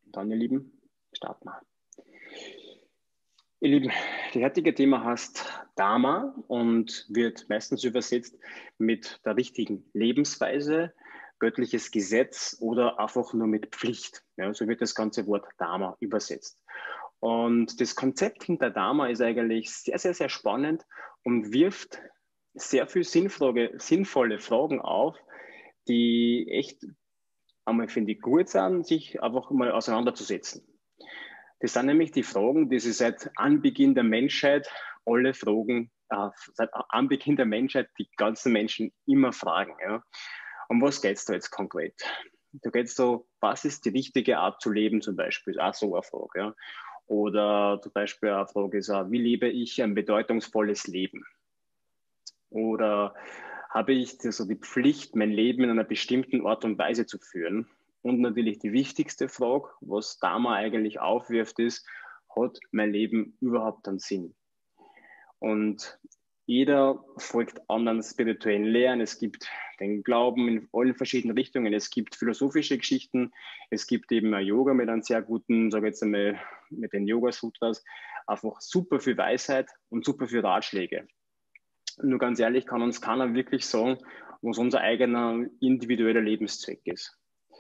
Dann, ihr Lieben, starten wir. Ihr Lieben, das heutige Thema heißt Dharma und wird meistens übersetzt mit der richtigen Lebensweise, göttliches Gesetz oder einfach nur mit Pflicht. Ja, so wird das ganze Wort Dharma übersetzt. Und das Konzept hinter Dharma ist eigentlich sehr, sehr, sehr spannend und wirft sehr viel sinnvolle Fragen auf, die echt einmal, finde ich, gut sind, sich einfach mal auseinanderzusetzen. Das sind nämlich die Fragen, die sich seit Anbeginn der Menschheit alle Fragen, seit Anbeginn der Menschheit die ganzen Menschen immer fragen. Ja. Um was geht es da jetzt konkret? Da geht es so, was ist die richtige Art zu leben zum Beispiel? Auch so eine Frage. Ja. Oder zum Beispiel eine Frage ist auch, wie lebe ich ein bedeutungsvolles Leben? Oder habe ich so die Pflicht, mein Leben in einer bestimmten Art und Weise zu führen? Und natürlich die wichtigste Frage, was Dharma eigentlich aufwirft, ist, hat mein Leben überhaupt einen Sinn? Und jeder folgt anderen spirituellen Lehren. Es gibt den Glauben in allen verschiedenen Richtungen. Es gibt philosophische Geschichten. Es gibt eben ein Yoga mit einem sehr guten, sage ich jetzt einmal, mit den Yoga-Sutras. Einfach super viel Weisheit und super viel Ratschläge. Nur ganz ehrlich kann uns keiner wirklich sagen, was unser eigener individueller Lebenszweck ist.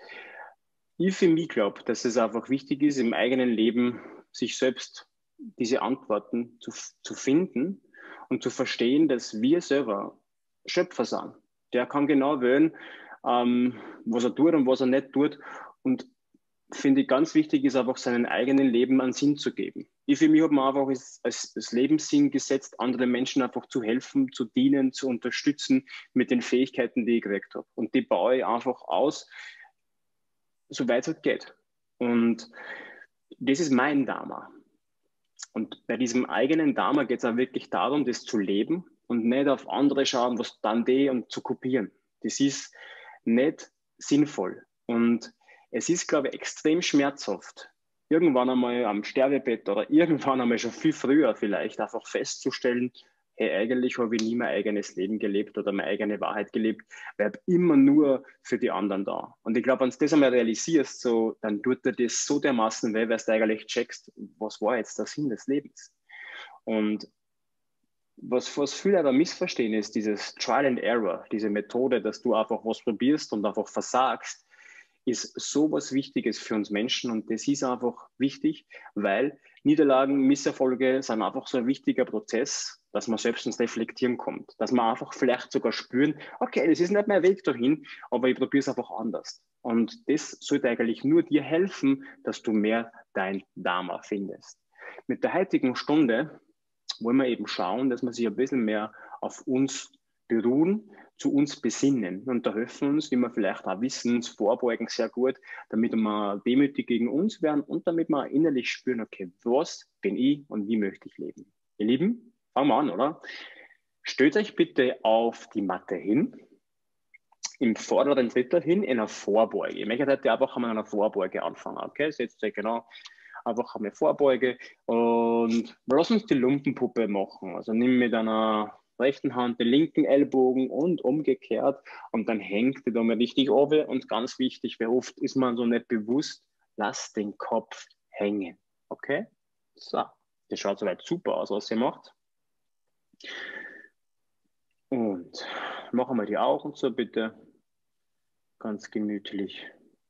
Ich für mich glaube, dass es einfach wichtig ist, im eigenen Leben sich selbst diese Antworten zu finden und zu verstehen, dass wir selber Schöpfer sind. Der kann genau wählen, was er tut und was er nicht tut. Und finde ich ganz wichtig ist einfach seinen eigenen Leben einen Sinn zu geben. Ich für mich habe mir einfach als Lebenssinn gesetzt, anderen Menschen einfach zu helfen, zu dienen, zu unterstützen mit den Fähigkeiten, die ich gekriegt habe. Und die baue ich einfach aus, soweit es halt geht. Und das ist mein Dharma. Und bei diesem eigenen Dharma geht es auch wirklich darum, das zu leben und nicht auf andere schauen, was dann die und zu kopieren. Das ist nicht sinnvoll. Und es ist, glaube ich, extrem schmerzhaft, irgendwann einmal am Sterbebett oder irgendwann einmal schon viel früher vielleicht einfach festzustellen, hey, eigentlich habe ich nie mein eigenes Leben gelebt oder meine eigene Wahrheit gelebt, weil ich immer nur für die anderen da. Und ich glaube, wenn du das einmal realisierst, so, dann tut dir das so dermaßen weh, weil du eigentlich checkst, was war jetzt der Sinn des Lebens. Und was viele aber missverstehen, ist dieses Trial and Error, diese Methode, dass du einfach was probierst und einfach versagst, ist so was Wichtiges für uns Menschen und das ist einfach wichtig, weil Niederlagen, Misserfolge sind einfach so ein wichtiger Prozess, dass man selbst ins Reflektieren kommt, dass man einfach vielleicht sogar spüren, okay, das ist nicht mein Weg dahin, aber ich probiere es einfach anders. Und das sollte eigentlich nur dir helfen, dass du mehr dein Dharma findest. Mit der heutigen Stunde wollen wir eben schauen, dass wir sich ein bisschen mehr auf uns beruhen, zu uns besinnen. Und da helfen uns, wie wir vielleicht auch wissen, das Vorbeugen sehr gut, damit wir demütig gegen uns werden und damit wir innerlich spüren, okay, was bin ich und wie möchte ich leben? Ihr Lieben, fangen wir an, oder? Stellt euch bitte auf die Matte hin, im vorderen Drittel hin, in einer Vorbeuge. Ich möchte heute einfach mal in einer Vorbeuge anfangen, okay? Setzt euch genau einfach einmal Vorbeuge und lass uns die Lumpenpuppe machen. Also nimm mit deiner rechten Hand den linken Ellbogen und umgekehrt und dann hängt die da mal richtig oben und ganz wichtig, weil oft ist man so nicht bewusst, lass den Kopf hängen. Okay? So, das schaut soweit super aus, was ihr macht. Und machen wir die Augen so bitte. Ganz gemütlich.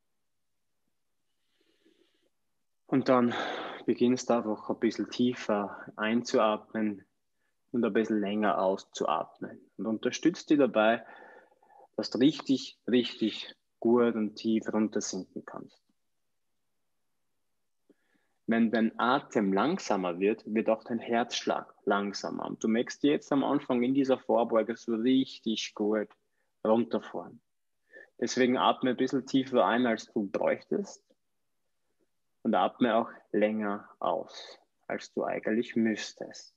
Und dann beginnst du einfach ein bisschen tiefer einzuatmen und ein bisschen länger auszuatmen. Und unterstützt dich dabei, dass du richtig, richtig gut und tief runtersinken kannst. Wenn dein Atem langsamer wird, wird auch dein Herzschlag langsamer. Und du merkst jetzt am Anfang in dieser Vorbeuge so richtig gut runterfahren. Deswegen atme ein bisschen tiefer ein, als du bräuchtest. Und atme auch länger aus, als du eigentlich müsstest.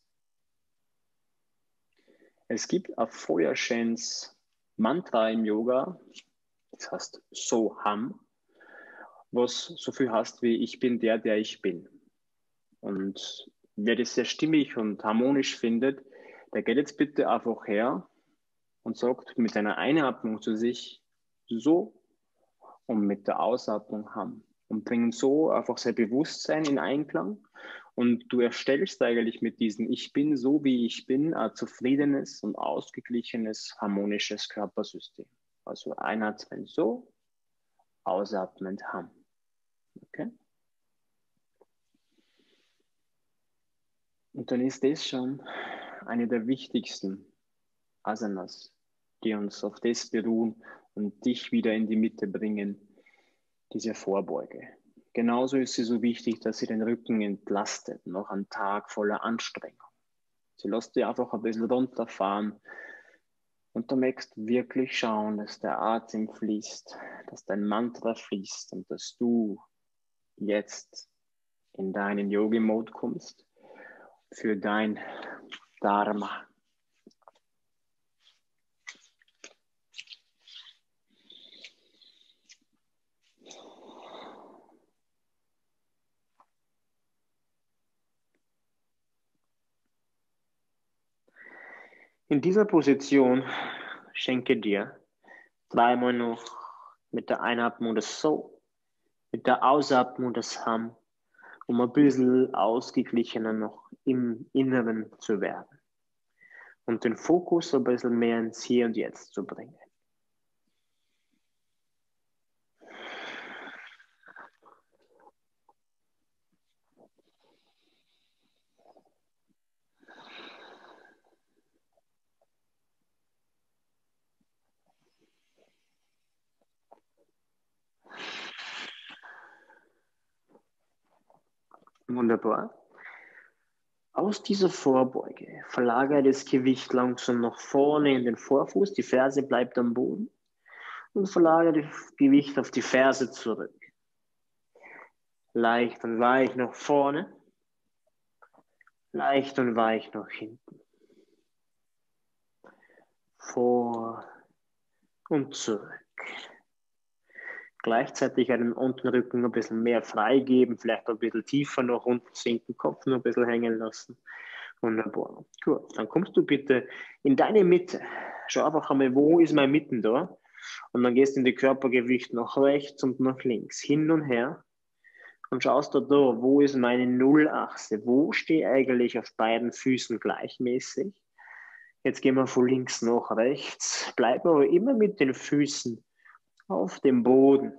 Es gibt ein feuerschönes Mantra im Yoga, das heißt Soham, was so viel heißt wie ich bin der, der ich bin. Und wer das sehr stimmig und harmonisch findet, der geht jetzt bitte einfach her und sagt mit einer Einatmung zu sich so und mit der Ausatmung Ham. und bringen so einfach sein Bewusstsein in Einklang. Und du erstellst eigentlich mit diesem Ich bin so, wie ich bin, ein zufriedenes und ausgeglichenes, harmonisches Körpersystem. Also einatmen so, ausatmend Ham. Okay? Und dann ist das schon eine der wichtigsten Asanas, die uns auf das beruhen und dich wieder in die Mitte bringen, diese Vorbeuge. Genauso ist sie so wichtig, dass sie den Rücken entlastet, noch einen Tag voller Anstrengung. Sie lässt dich einfach ein bisschen runterfahren und du möchtest wirklich schauen, dass der Atem fließt, dass dein Mantra fließt und dass du jetzt in deinen Yogi-Mode kommst für dein Dharma. In dieser Position schenke dir dreimal noch mit der Einatmung das So, mit der Ausatmung das Ham, um ein bisschen ausgeglichener noch im Inneren zu werden und den Fokus ein bisschen mehr ins Hier und Jetzt zu bringen. Wunderbar. Aus dieser Vorbeuge verlagere das Gewicht langsam nach vorne in den Vorfuß, die Ferse bleibt am Boden und verlagere das Gewicht auf die Ferse zurück. Leicht und weich nach vorne, leicht und weich nach hinten. Vor und zurück. Gleichzeitig einen Unterrücken ein bisschen mehr freigeben, vielleicht ein bisschen tiefer noch unten sinken, Kopf noch ein bisschen hängen lassen. Wunderbar. Gut, dann kommst du bitte in deine Mitte. Schau einfach einmal, wo ist meine Mitte da? Und dann gehst du in die Körpergewicht nach rechts und nach links, hin und her. Und schaust da, wo ist meine Nullachse? Wo stehe ich eigentlich auf beiden Füßen gleichmäßig? Jetzt gehen wir von links nach rechts. Bleiben aber immer mit den Füßen auf dem Boden.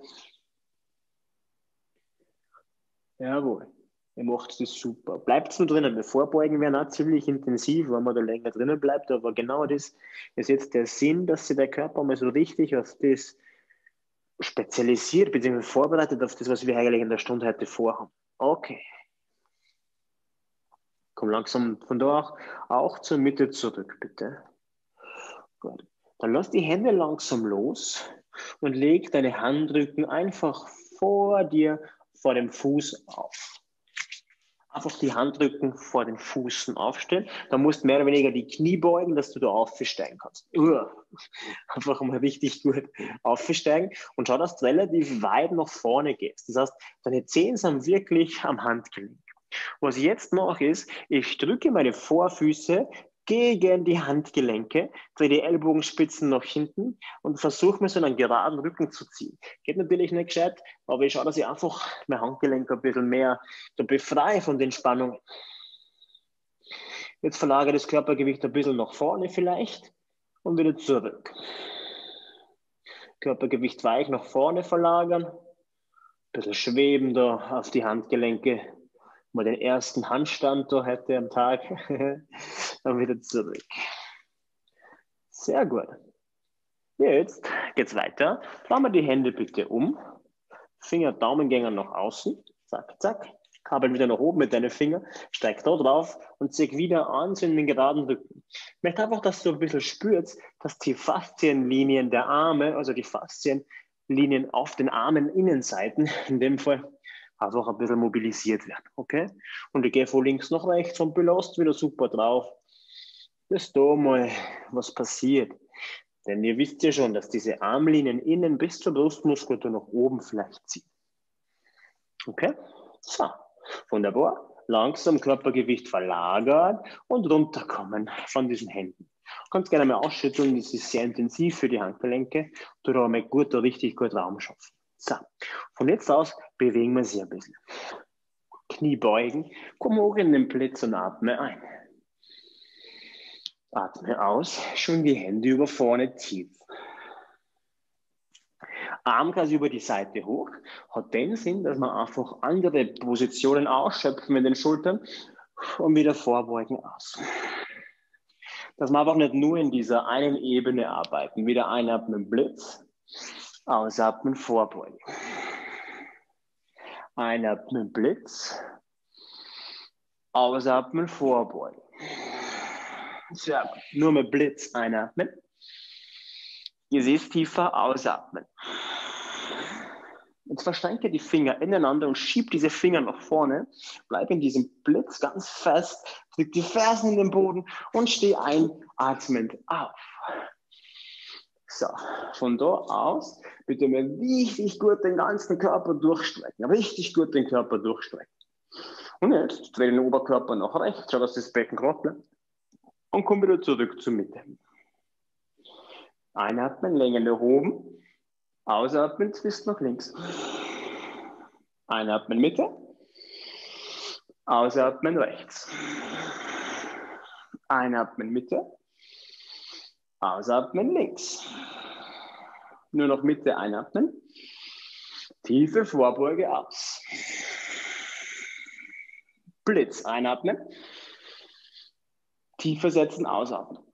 Jawohl, ihr macht das super. Bleibt nur drinnen. Wir vorbeugen werden auch ziemlich intensiv, wenn man da länger drinnen bleibt. Aber genau das ist jetzt der Sinn, dass sich der Körper mal so richtig auf das spezialisiert bzw. vorbereitet, auf das, was wir eigentlich in der Stunde heute vorhaben. Okay. Komm langsam von da auch zur Mitte zurück, bitte. Gut. Dann lass die Hände langsam los und leg deine Handrücken einfach vor dir, vor dem Fuß auf. Einfach die Handrücken vor den Füßen aufstellen. Da musst du mehr oder weniger die Knie beugen, dass du da aufsteigen kannst. Einfach mal richtig gut aufsteigen und schau, dass du relativ weit nach vorne gehst. Das heißt, deine Zehen sind wirklich am Handgelenk. Was ich jetzt mache ist, ich drücke meine Vorfüße gegen die Handgelenke, drehe die Ellbogenspitzen nach hinten und versuche mir so einen geraden Rücken zu ziehen. Geht natürlich nicht gescheit, aber ich schaue, dass ich einfach mein Handgelenk ein bisschen mehr befreie von den Spannungen. Jetzt verlagere das Körpergewicht ein bisschen nach vorne vielleicht und wieder zurück. Körpergewicht weich nach vorne verlagern, ein bisschen schweben da auf die Handgelenke. Mal den ersten Handstand da heute am Tag, dann wieder zurück. Sehr gut. Jetzt geht's weiter. Fahren wir die Hände bitte um. Finger, Daumengänger nach außen. Zack, zack. Kabel wieder nach oben mit deinen Fingern. Steig da drauf und zieh wieder an in den geraden Rücken. Ich möchte einfach, dass du ein bisschen spürst, dass die Faszienlinien der Arme, also die Faszienlinien auf den Armen Innenseiten, in dem Fall, einfach ein bisschen mobilisiert werden, okay? Und ich gehe von links nach rechts und belast wieder super drauf. Dass da mal was passiert. Denn ihr wisst ja schon, dass diese Armlinien innen bis zur Brustmuskulatur nach oben vielleicht ziehen. Okay? So, wunderbar. Langsam Körpergewicht verlagern und runterkommen von diesen Händen. Du kannst gerne mal ausschütteln, das ist sehr intensiv für die Handgelenke. Du da mal gut, da richtig gut Raum schaffen. So, von jetzt aus bewegen wir sie ein bisschen. Knie beugen, komm hoch in den Blitz und atme ein. Atme aus, schon die Hände über vorne tief. Armkreis über die Seite hoch, hat den Sinn, dass wir einfach andere Positionen ausschöpfen mit den Schultern und wieder vorbeugen aus. Dass wir einfach nicht nur in dieser einen Ebene arbeiten. Wieder einatmen, Blitz, ausatmen, vorbeugen. Einatmen, Blitz, ausatmen, vorbeugen. Sehr gut. Nur mit Blitz einatmen. Gesäß tiefer, ausatmen. Jetzt verschränke die Finger ineinander und schieb diese Finger nach vorne. Bleib in diesem Blitz ganz fest. Drück die Fersen in den Boden und steh einatmend auf. So, von da aus bitte mal richtig gut den ganzen Körper durchstrecken. Richtig gut den Körper durchstrecken. Und jetzt dreh den Oberkörper nach rechts. Schau, dass das Becken gerade bleibt. Und komm wieder zurück zur Mitte. Einatmen, Länge nach oben. Ausatmen, Twist nach links. Einatmen, Mitte. Ausatmen, rechts. Einatmen, Mitte. Ausatmen, links. Nur noch Mitte einatmen. Tiefe Vorbeuge aus. Blitz einatmen. Tiefer setzen, ausatmen.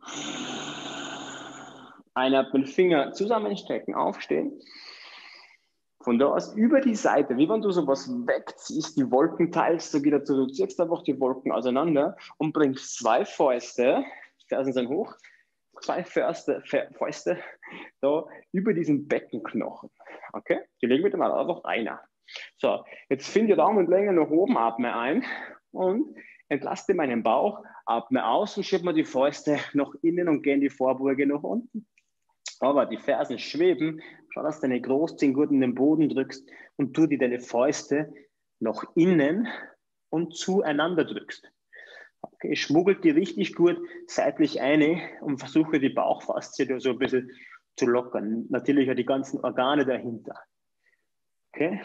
Einatmen, Finger zusammenstrecken, aufstehen. Von da aus über die Seite, wie wenn du sowas wegziehst, die Wolken teilst du wieder zu, du ziehst einfach die Wolken auseinander und bringst zwei Fäuste, Fersen sind hoch, zwei Fäuste da über diesen Beckenknochen. Okay? Die legen wir dann einfach rein. So, jetzt finde Daumen und Länge nach oben, atme ein und entlaste meinen Bauch, atme aus und schieb mir die Fäuste nach innen und geh in die Vorbeuge nach unten. Aber die Fersen schweben, schau, dass du deine Großzehen gut in den Boden drückst und du deine Fäuste nach innen und zueinander drückst. Okay, schmuggelt die richtig gut seitlich ein und versuche die Bauchfaszie so ein bisschen zu lockern. Natürlich auch die ganzen Organe dahinter. Okay?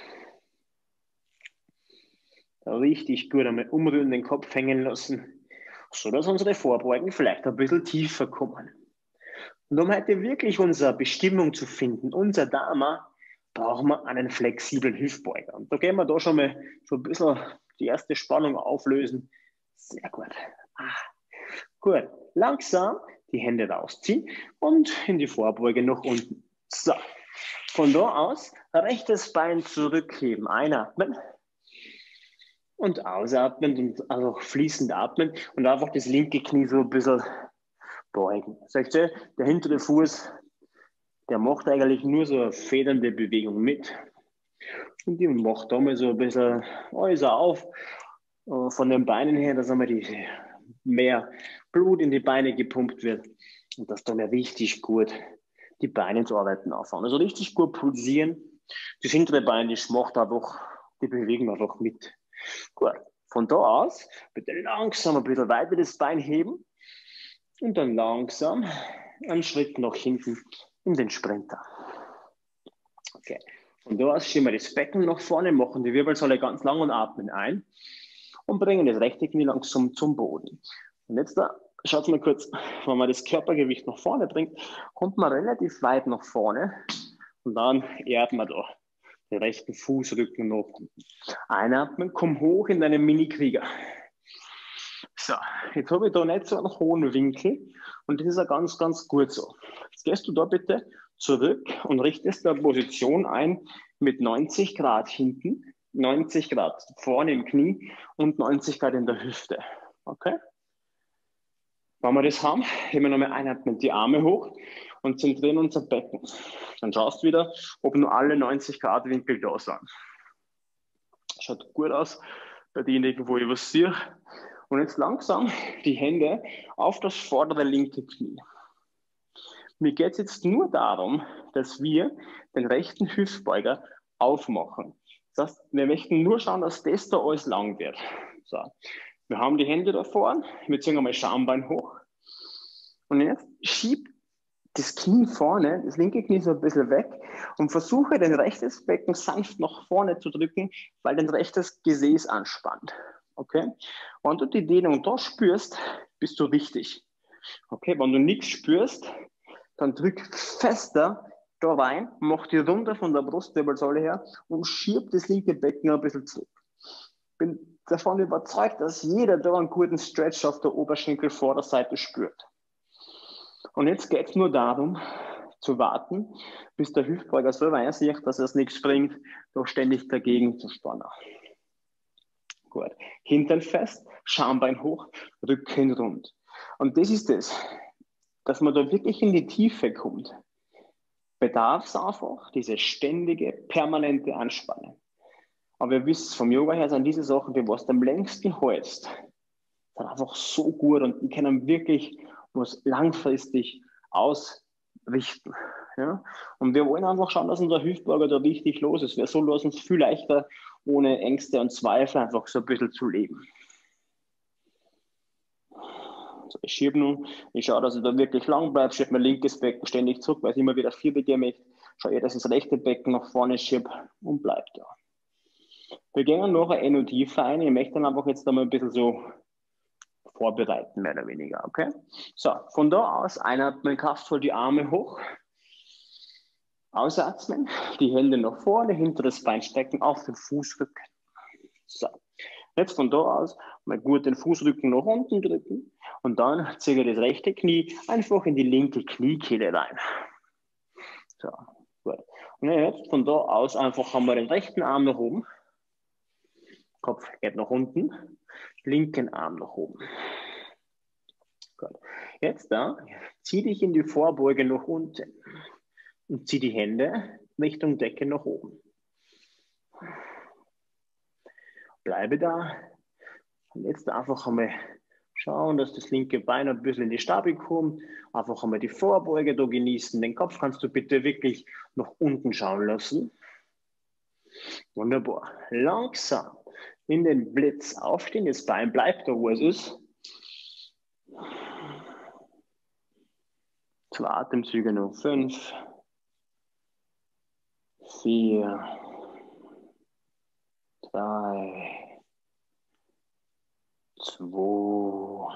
Richtig gut einmal umrühren, den Kopf hängen lassen, sodass unsere Vorbeugen vielleicht ein bisschen tiefer kommen. Und um heute wirklich unsere Bestimmung zu finden, unser Dharma, brauchen wir einen flexiblen Hüftbeuger. Und da gehen wir da schon mal so ein bisschen die erste Spannung auflösen. Sehr gut. Gut. Langsam die Hände rausziehen und in die Vorbeuge nach unten. So. Von da aus rechtes Bein zurückheben. Einatmen. Und ausatmen und also fließend atmen und einfach das linke Knie so ein bisschen beugen. Seht ihr, der hintere Fuß, der macht eigentlich nur so eine federnde Bewegung mit. Und die macht da mal so ein bisschen alles auf von den Beinen her, dass einmal mehr Blut in die Beine gepumpt wird und dass da mal richtig gut die Beine zu arbeiten auffahren. Also richtig gut pulsieren. Das hintere Bein, das macht einfach, die bewegen einfach mit. Gut. Von da aus bitte langsam ein bisschen weiter das Bein heben. Und dann langsam einen Schritt nach hinten in den Sprinter. Okay. Von da aus schieben wir das Becken nach vorne, machen die Wirbelsäule ganz lang und atmen ein und bringen das rechte Knie langsam zum Boden. Und jetzt da, schaut mal kurz, wenn man das Körpergewicht nach vorne bringt, kommt man relativ weit nach vorne und dann erdet man da den rechten Fußrücken nach unten. Einatmen, komm hoch in deinen Mini-Krieger. So, jetzt habe ich da nicht so einen hohen Winkel und das ist ja ganz, ganz gut so. Jetzt gehst du da bitte zurück und richtest da Position ein mit 90 Grad hinten, 90 Grad vorne im Knie und 90 Grad in der Hüfte. Okay? Wenn wir das haben, heben wir nochmal einatmen, die Arme hoch und zentrieren unser Becken. Dann schaust du wieder, ob nur alle 90 Grad Winkel da sind. Schaut gut aus bei denjenigen, wo ich was sehe. Und jetzt langsam die Hände auf das vordere linke Knie. Mir geht es jetzt nur darum, dass wir den rechten Hüftbeuger aufmachen. Das heißt, wir möchten nur schauen, dass das da alles lang wird. So. Wir haben die Hände da vorne, wir ziehen einmal Schambein hoch. Und jetzt schieb das Knie vorne, das linke Knie so ein bisschen weg und versuche, den rechtes Becken sanft nach vorne zu drücken, weil dein rechtes Gesäß anspannt. Okay? Wenn du die Dehnung da spürst, bist du richtig. Okay? Wenn du nichts spürst, dann drück fester da rein, mach die runter von der Brustwirbelsäule her und schieb das linke Becken ein bisschen zurück. Bin davon überzeugt, dass jeder da einen guten Stretch auf der Oberschenkelvorderseite spürt. Und jetzt geht es nur darum, zu warten, bis der Hüftbeuger so weit sieht, dass es nichts bringt, doch ständig dagegen zu spannen. Gut. Hintern fest, Schambein hoch, Rücken rund. Und das ist es, dass man da wirklich in die Tiefe kommt. Bedarf es einfach diese ständige, permanente Anspannung. Aber ihr wisst, vom Yoga her sind diese Sachen, die was am längsten hältst, sind einfach so gut und die können wirklich was langfristig ausrichten. Ja? Und wir wollen einfach schauen, dass unser Hüftbeuger da richtig los ist. Wir so lassen es viel leichter, ohne Ängste und Zweifel einfach so ein bisschen zu leben. So, ich schiebe nun, ich schaue, dass ich da wirklich lang bleibe, schiebe mein linkes Becken ständig zurück, weil ich immer wieder Vierbeuge gehen möchte. Schaue, dass ich das rechte Becken nach vorne schiebe und bleibe da. Wir gehen noch ein tiefer ein. Ich möchte dann einfach jetzt einmal ein bisschen so vorbereiten, mehr oder weniger, okay? So, von da aus einatmen, kraftvoll die Arme hoch. Ausatmen, die Hände nach vorne, hinteres Bein strecken auf den Fußrücken. So, jetzt von da aus mal gut den Fußrücken nach unten drücken und dann ziehe ich das rechte Knie einfach in die linke Kniekehle rein. So, gut. Und jetzt von da aus einfach haben wir den rechten Arm nach oben. Kopf geht nach unten, linken Arm nach oben. Gut. Jetzt da, zieh dich in die Vorbeuge nach unten und zieh die Hände Richtung Decke nach oben. Bleibe da und jetzt einfach einmal schauen, dass das linke Bein ein bisschen in die Stabi kommt. Einfach einmal die Vorbeuge da genießen. Den Kopf kannst du bitte wirklich nach unten schauen lassen. Wunderbar. Langsam in den Blitz aufstehen. Das Bein bleibt da, wo es ist. 2 Atemzüge noch. 5, 4, 3, 2,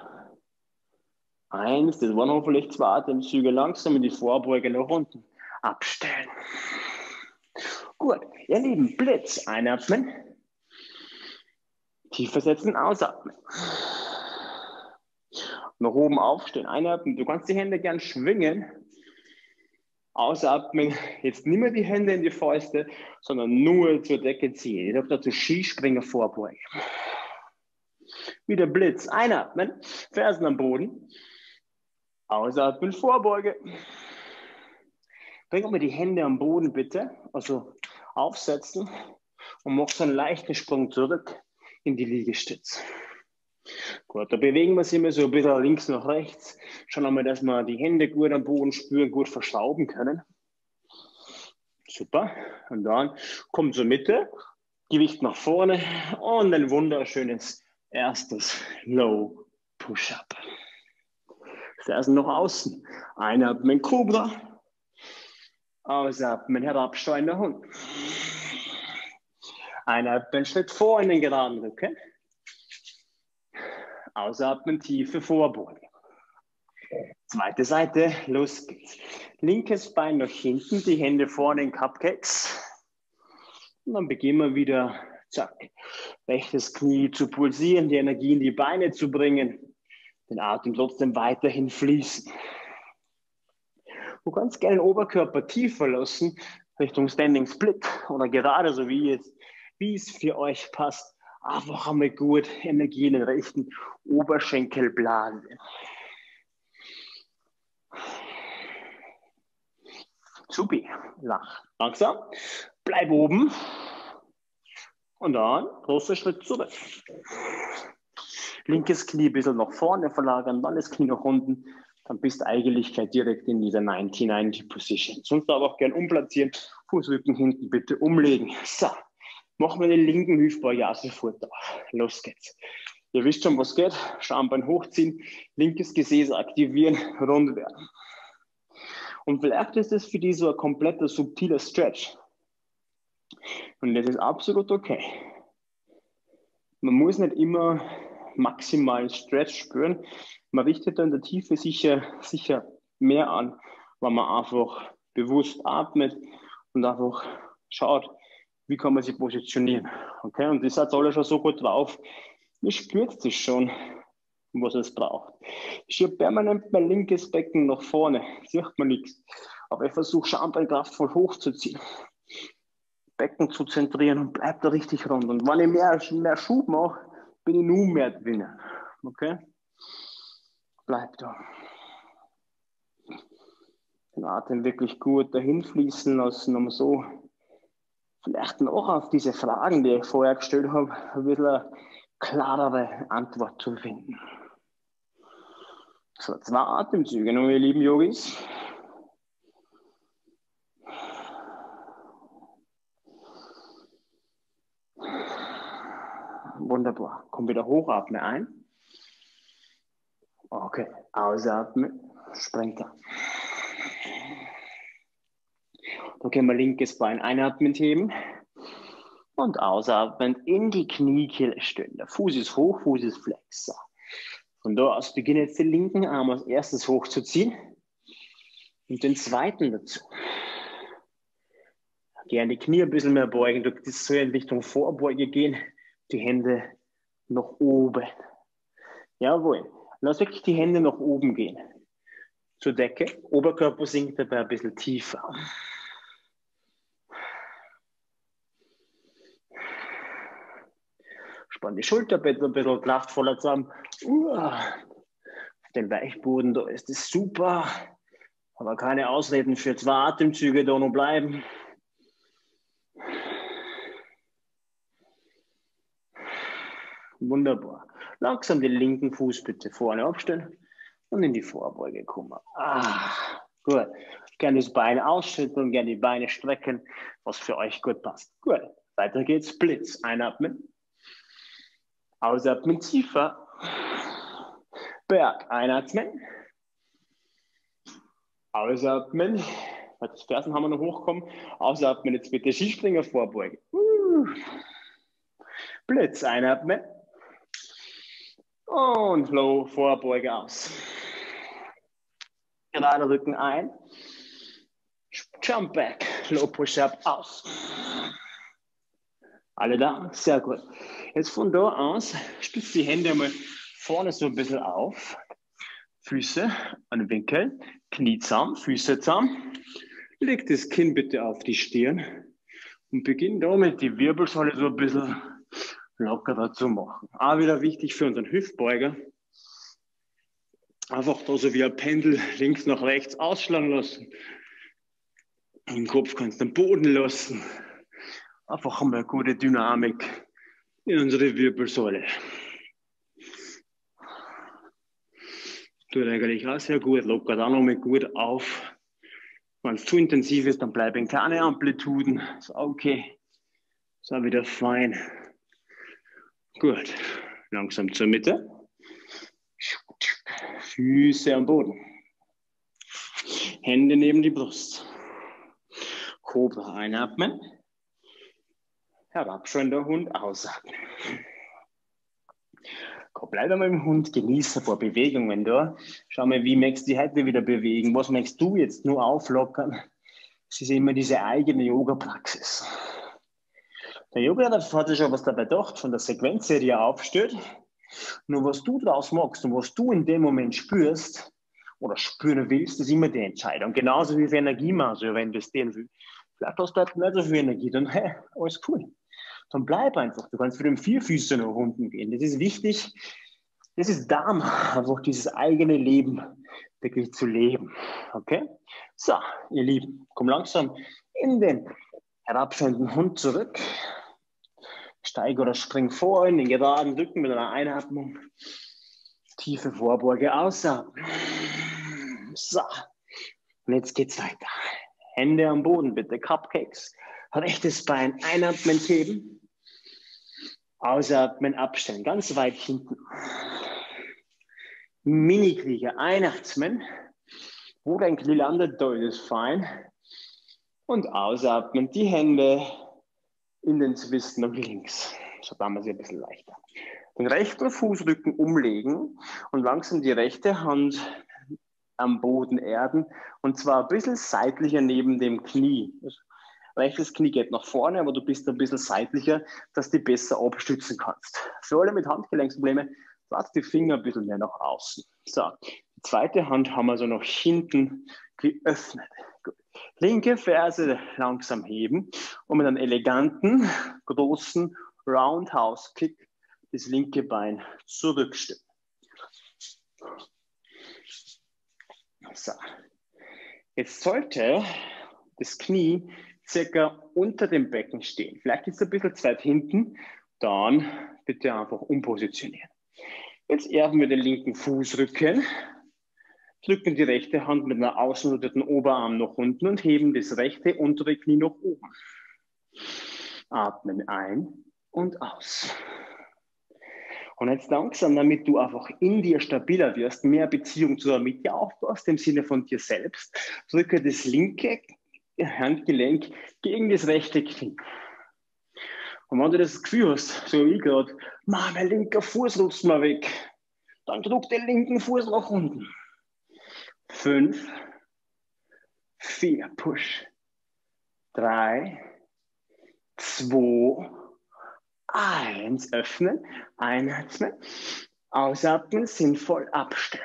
1. Das waren hoffentlich 2 Atemzüge. Langsam in die Vorbeuge nach unten abstellen. Gut, ihr Lieben, Blitz. Einatmen. Tiefer setzen, ausatmen. Nach oben aufstehen, einatmen. Du kannst die Hände gern schwingen. Ausatmen. Jetzt nicht mehr die Hände in die Fäuste, sondern nur zur Decke ziehen. Ich habe dazu Skispringer Vorbeuge. Wieder Blitz. Einatmen. Fersen am Boden. Ausatmen, Vorbeuge. Bring mal die Hände am Boden bitte. Also aufsetzen und mach so einen leichten Sprung zurück in die Liegestütze. Gut, da bewegen wir uns immer so ein bisschen links nach rechts. Schauen wir mal, dass wir die Hände gut am Boden spüren, gut verschrauben können. Super. Und dann kommt zur Mitte, Gewicht nach vorne und ein wunderschönes erstes Low Push-Up. Fersen nach außen. Einatmen, Cobra. Ausatmen, herabsteuernder Hund. Einatmen, Schritt vor in den geraden Rücken. Ausatmen, tiefe Vorbeuge. Zweite Seite, los geht's. Linkes Bein nach hinten, die Hände vorne in Cupcakes. Und dann beginnen wir wieder, zack, rechtes Knie zu pulsieren, die Energie in die Beine zu bringen, den Atem trotzdem weiterhin fließen. Du kannst gerne den Oberkörper tiefer lassen, Richtung Standing Split oder gerade so wie jetzt, wie es für euch passt. Einfach einmal gut Energie in den rechten Oberschenkel blasen. Supi, langsam, bleib oben und dann großer Schritt zurück. Linkes Knie ein bisschen nach vorne verlagern, dann das Knie nach unten, dann bist du eigentlich gleich direkt in dieser 90-90 Position. Sonst aber auch gern umplatzieren, Fußrücken hinten bitte umlegen. So, machen wir den linken Hüftbeuger sofort da. Los geht's. Ihr wisst schon, was geht. Schambein hochziehen, linkes Gesäß aktivieren, rund werden. Und vielleicht ist es für die so ein kompletter subtiler Stretch. Und das ist absolut okay. Man muss nicht immer maximalen Stretch spüren. Man richtet da in der Tiefe sicher mehr an, wenn man einfach bewusst atmet und einfach schaut, wie kann man sich positionieren. Okay? Und ihr seid alle schon so gut drauf, ihr spürt es schon, was es braucht. Ich schiebe permanent mein linkes Becken nach vorne, sieht man nichts. Aber ich versuche Schambein voll hochzuziehen. Becken zu zentrieren und bleibt da richtig rund. Und wenn ich mehr Schub mache, bin ich nur mehr drinnen. Okay? Bleib da. Den Atem wirklich gut dahin fließen lassen, um so vielleicht noch auf diese Fragen, die ich vorher gestellt habe, ein bisschen eine klarere Antwort zu finden. So, 2 Atemzüge, nun, ihr lieben Yogis. Wunderbar. Komm wieder hoch, atme ein. Okay, ausatmen, springt an. Dann können wir linkes Bein einatmend heben und ausatmend in die Kniekehle stellen. Der Fuß ist hoch, Fuß ist flex. So. Von da aus beginne jetzt den linken Arm als erstes hochzuziehen und den zweiten dazu. Gerne die Knie ein bisschen mehr beugen, das soll in Richtung Vorbeuge gehen, die Hände nach oben. Jawohl, lass wirklich die Hände nach oben gehen. Zur Decke, Oberkörper sinkt dabei ein bisschen tiefer. Spann die Schulterblätter ein bisschen kraftvoller zusammen. Auf dem Weichboden, da ist es super. Aber keine Ausreden für 2 Atemzüge, da noch bleiben. Wunderbar. Langsam den linken Fuß bitte vorne aufstellen und in die Vorbeuge kommen. Gut. Gerne das Bein ausschütteln, gerne die Beine strecken, was für euch gut passt. Gut. Weiter geht's. Blitz. Einatmen. Ausatmen tiefer. Berg. Einatmen. Ausatmen. Das Fersen haben wir noch hochkommen. Ausatmen jetzt bitte Skispringer Vorbeuge. Blitz. Einatmen. Und Low Vorbeuge aus. Gerade Rücken ein. Jump back. Low Push-Up aus. Alle da? Sehr gut. Jetzt von da aus stützt die Hände mal vorne so ein bisschen auf. Füße an den Winkel. Knie zusammen, Füße zusammen. Leg das Kinn bitte auf die Stirn. Und beginn damit die Wirbelsäule so ein bisschen lockerer zu machen. Auch wieder wichtig für unseren Hüftbeuger. Einfach da so wie ein Pendel links nach rechts ausschlagen lassen. Den Kopf kannst du am Boden lassen. Einfach einmal eine gute Dynamik in unsere Wirbelsäule. Tut eigentlich auch sehr gut. Lockert auch nochmal gut auf. Wenn es zu intensiv ist, dann bleiben keine Amplituden. Ist okay. Ist auch wieder fein. Gut. Langsam zur Mitte. Füße am Boden. Hände neben die Brust. Cobra einatmen. Herabschauender Hund ausatmen. Komm, bleib einmal im Hund, genieße ein paar Bewegungen da. Schau mal, wie möchtest du dich heute wieder bewegen? Was möchtest du jetzt nur auflockern? Es ist immer diese eigene Yoga-Praxis. Der Yoga hat sich schon was dabei gedacht, von der Sequenz, die er aufstellt. Nur was du draus machst und was du in dem Moment spürst oder spüren willst, ist immer die Entscheidung. Genauso wie für Energiemaße, wenn du investieren willst. Vielleicht hast du halt nicht so viel Energie, dann hey, alles cool. Dann bleib einfach. Du kannst für den Vierfüßer nach unten gehen. Das ist wichtig. Das ist Dharma, einfach dieses eigene Leben wirklich zu leben. Okay? So, ihr Lieben, komm langsam in den herabschauenden Hund zurück. Steig oder spring vor in den geraden Rücken mit einer Einatmung. Tiefe Vorbeuge ausatmen. So, und jetzt geht's weiter. Hände am Boden, bitte. Cupcakes. Rechtes Bein einatmen, heben. Ausatmen, abstellen. Ganz weit hinten. Mini-Krieger einatmen. Wo dein Knie landet, da ist es fein. Und ausatmen, die Hände in den Twist nach links. So machen wir es ein bisschen leichter. Den rechten Fußrücken umlegen und langsam die rechte Hand am Boden erden. Und zwar ein bisschen seitlicher neben dem Knie. Das rechtes Knie geht nach vorne, aber du bist ein bisschen seitlicher, dass du besser abstützen kannst. Für alle mit Handgelenksproblemen, lass die Finger ein bisschen mehr nach außen. So, die zweite Hand haben wir so nach hinten geöffnet. Gut. Linke Ferse langsam heben und mit einem eleganten, großen Roundhouse-Kick das linke Bein zurückstellen. So. Jetzt sollte das Knie circa unter dem Becken stehen. Vielleicht ist es ein bisschen zu weit hinten, dann bitte einfach umpositionieren. Jetzt erden wir den linken Fußrücken, drücken die rechte Hand mit einer ausgenuteten Oberarm nach unten und heben das rechte untere Knie nach oben. Atmen ein und aus. Und jetzt langsam, damit du einfach in dir stabiler wirst, mehr Beziehung zur Mitte aufbaust, im Sinne von dir selbst, drücke das linke Handgelenk gegen das rechte Knie. Und wenn du das Gefühl hast, so wie ich gerade, mein linker Fuß rutscht mal weg, dann drück den linken Fuß nach unten. 5, 4, push. 3, 2, 1, öffnen, einatmen, ausatmen, sinnvoll abstellen.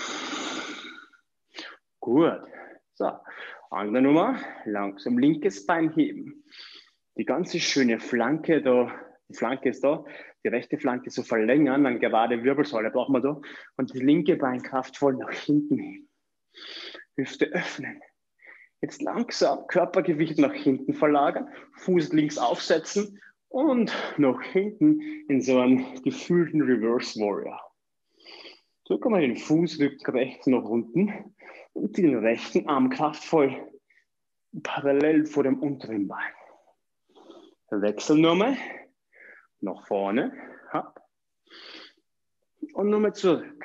Gut. So, andere Nummer, langsam linkes Bein heben. Die ganze schöne Flanke da, die Flanke ist da, die rechte Flanke so verlängern, dann gerade Wirbelsäule brauchen wir da und das linke Bein kraftvoll nach hinten heben. Hüfte öffnen. Jetzt langsam Körpergewicht nach hinten verlagern, Fuß links aufsetzen und nach hinten in so einen gefühlten Reverse Warrior. Drücken wir den Fußrücken rechts nach unten und den rechten Arm kraftvoll parallel vor dem unteren Bein. Wechseln nochmal, nach vorne, hopp. Und nochmal zurück.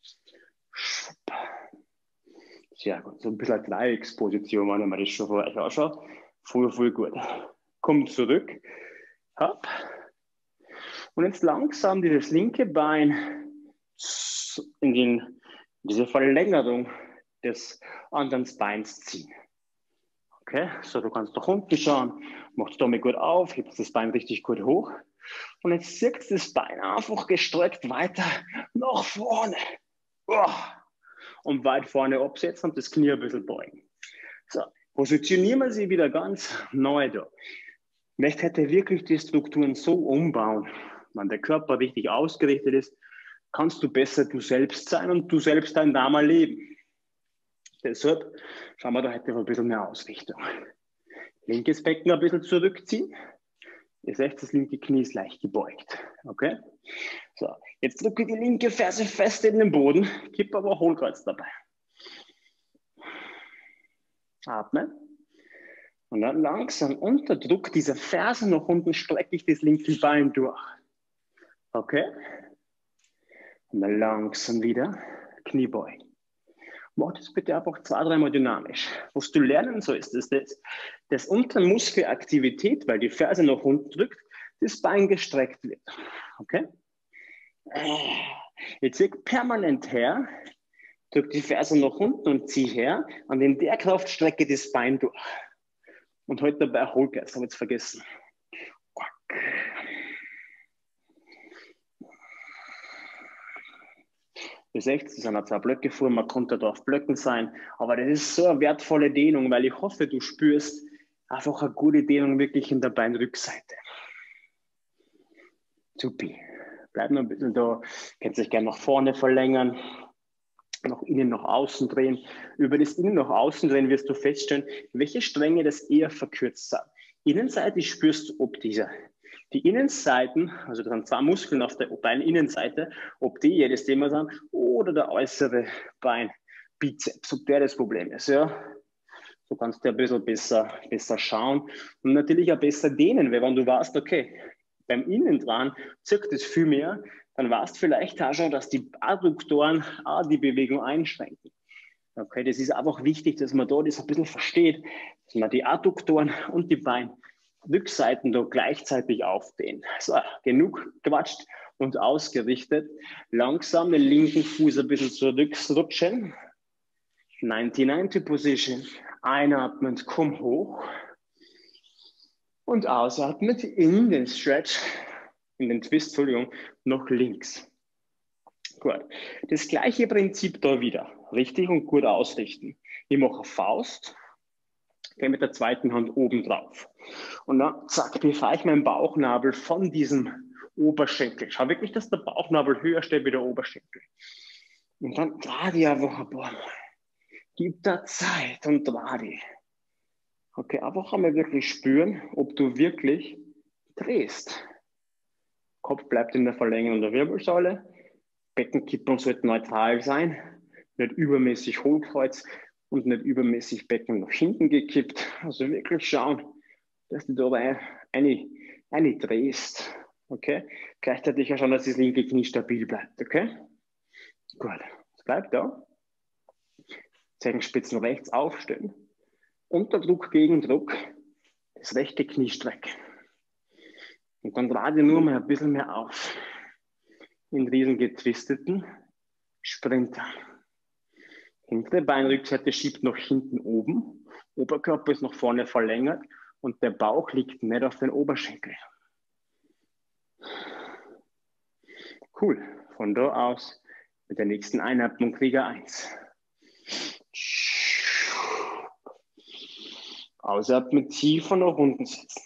Sehr gut, so ein bisschen Dreiecksposition, wenn ich mir das schon vor euch anschaue. Voll gut. Kommt zurück, hopp. Und jetzt langsam das linke Bein in diese Verlängerung des anderen Beins ziehen. Okay, so du kannst nach unten schauen, machst damit gut auf, hebst das Bein richtig gut hoch und jetzt zirkst das Bein einfach gestreckt weiter nach vorne. Und weit vorne absetzen und das Knie ein bisschen beugen. So, positionieren wir sie wieder ganz neu da. Ich möchte heute wirklich die Strukturen so umbauen, wenn der Körper richtig ausgerichtet ist, kannst du besser du selbst sein und du selbst dein Dharma leben. Deshalb schauen wir da heute ein bisschen mehr Ausrichtung. Linkes Becken ein bisschen zurückziehen. Ihr seht, das linke Knie ist leicht gebeugt. Okay? So, jetzt drücke die linke Ferse fest in den Boden, kipp aber Hohlkreuz dabei. Atmen. Und dann langsam unter Druck dieser Ferse nach unten strecke ich das linke Bein durch. Okay? Und dann langsam wieder Knie beugen. Mach das bitte einfach 2-3 Mal dynamisch. Was du lernen sollst, ist dass unter Muskelaktivität, weil die Ferse nach unten drückt, das Bein gestreckt wird. Okay? Jetzt zieh permanent her, drück die Ferse nach unten und zieh her und in der Kraft strecke das Bein durch. Und heute dabei Hohlkreuz, habe ich jetzt vergessen. Ihr seht, das sind 2 Blöcke vor, man konnte da auf Blöcken sein, aber das ist so eine wertvolle Dehnung, weil ich hoffe, du spürst einfach eine gute Dehnung wirklich in der Beinrückseite. Supi. Bleibt noch ein bisschen da, könnt euch gerne nach vorne verlängern, nach innen, nach außen drehen. Über das Innen nach außen drehen wirst du feststellen, welche Stränge das eher verkürzt sind. Innenseite spürst du, ob die Innenseiten, also da sind 2 Muskeln auf der Beininnenseite, ob die jedes Thema sind oder der äußere Beinbizeps, ob der das Problem ist. Ja? So kannst du ein bisschen besser schauen und natürlich auch besser dehnen, weil wenn du weißt, okay, beim Innen dran zirkt es viel mehr, dann weißt du vielleicht auch schon, dass die Adduktoren auch die Bewegung einschränken. Okay, das ist einfach wichtig, dass man da das ein bisschen versteht, dass man die Adduktoren und die Beinrückseiten da gleichzeitig aufdehnt. So, genug quatscht und ausgerichtet. Langsam den linken Fuß ein bisschen zurückrutschen. 90-90 Position. Einatmend, komm hoch. Und ausatmend in den Stretch, in den Twist, Entschuldigung, noch links. Gut. Das gleiche Prinzip da wieder. Richtig und gut ausrichten. Ich mache Faust, gehe mit der zweiten Hand oben drauf. Und dann, zack, befreie ich meinen Bauchnabel von diesem Oberschenkel. Schau wirklich, dass der Bauchnabel höher steht wie der Oberschenkel. Und dann dreh die einfach ein paar Mal. Gib da Zeit und dreh die. Okay, einfach einmal wirklich spüren, ob du wirklich drehst. Kopf bleibt in der Verlängerung der Wirbelsäule. Beckenkippung sollte neutral sein, nicht übermäßig Hohlkreuz und nicht übermäßig Becken nach hinten gekippt. Also wirklich schauen, dass du dabei eine drehst. Okay? Gleichzeitig ja schauen, dass das linke Knie stabil bleibt. Okay? Gut. Es bleibt da. Zehenspitzen rechts aufstellen. Unterdruck gegen Druck. Das rechte Knie strecken. Und dann dreh nur mal ein bisschen mehr auf. In diesen getwisteten Sprinter. Hintere Beinrückseite schiebt nach hinten oben. Oberkörper ist nach vorne verlängert und der Bauch liegt nicht auf den Oberschenkel. Cool. Von da aus mit der nächsten Einatmung Krieger 1. Ausatmen, tiefer nach unten sitzen.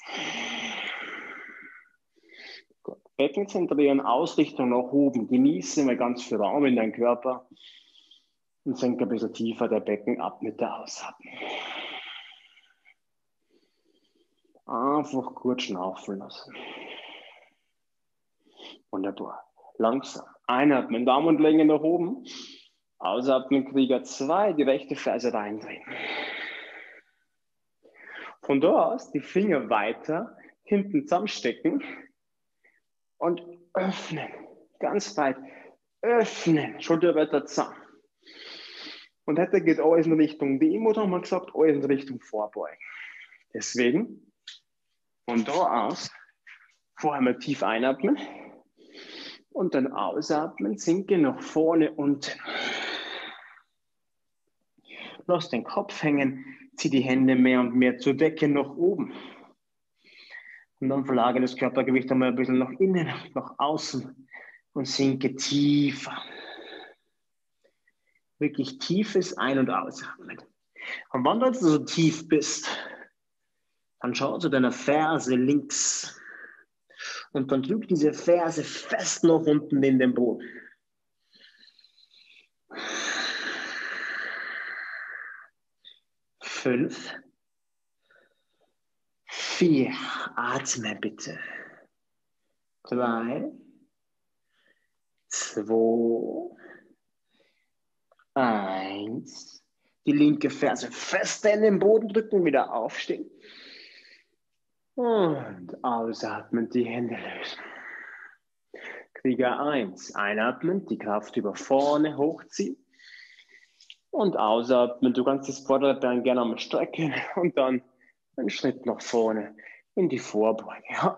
Gut. Becken zentrieren, Ausrichtung nach oben. Genieße mal ganz viel Raum in deinen Körper und senke ein bisschen tiefer der Becken ab mit der Ausatmung. Einfach kurz schnaufen lassen. Wunderbar. Langsam. Einatmen, Daumen und Länge nach oben. Ausatmen, Krieger 2, die rechte Ferse reindrehen. Von da aus die Finger weiter hinten zusammenstecken und öffnen. Ganz weit öffnen. Schulterblätter zusammen. Und heute geht alles in Richtung Demut, haben wir gesagt, alles in Richtung Vorbeugen. Deswegen von da aus vorher mal tief einatmen und dann ausatmen, sinke nach vorne unten. Lass den Kopf hängen, zieh die Hände mehr und mehr zur Decke nach oben. Und dann verlagere das Körpergewicht einmal ein bisschen nach innen, nach außen und sinke tiefer. Wirklich tiefes Ein- und Ausatmen. Und wenn du jetzt so tief bist, dann schau zu deiner Ferse links. Und dann drück diese Ferse fest nach unten in den Boden. Fünf, 4, atme bitte. 3, 2, 1. Die linke Ferse fest in den Boden drücken, wieder aufstehen. Und ausatmen, die Hände lösen. Krieger 1, einatmen, die Kraft über vorne hochziehen. Und ausatmen, du kannst das vordere Bein gerne einmal strecken und dann einen Schritt nach vorne in die Vorbeuge.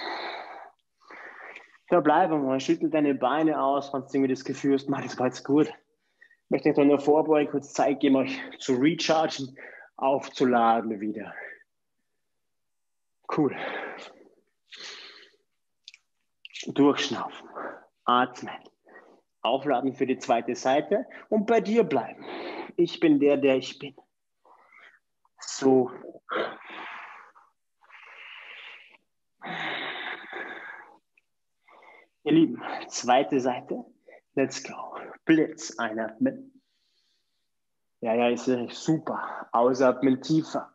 Da bleib mal, schüttel deine Beine aus, wenn du irgendwie das Gefühl hast, das war jetzt gut. Ich möchte euch dann in der Vorbeuge kurz Zeit geben, euch zu rechargen, aufzuladen wieder. Cool. Durchschnaufen, atmen, aufladen für die zweite Seite und bei dir bleiben. Ich bin der ich bin. So. Ihr Lieben, zweite Seite. Let's go. Blitz, einatmen. Ja, ist super. Ausatmen, tiefer.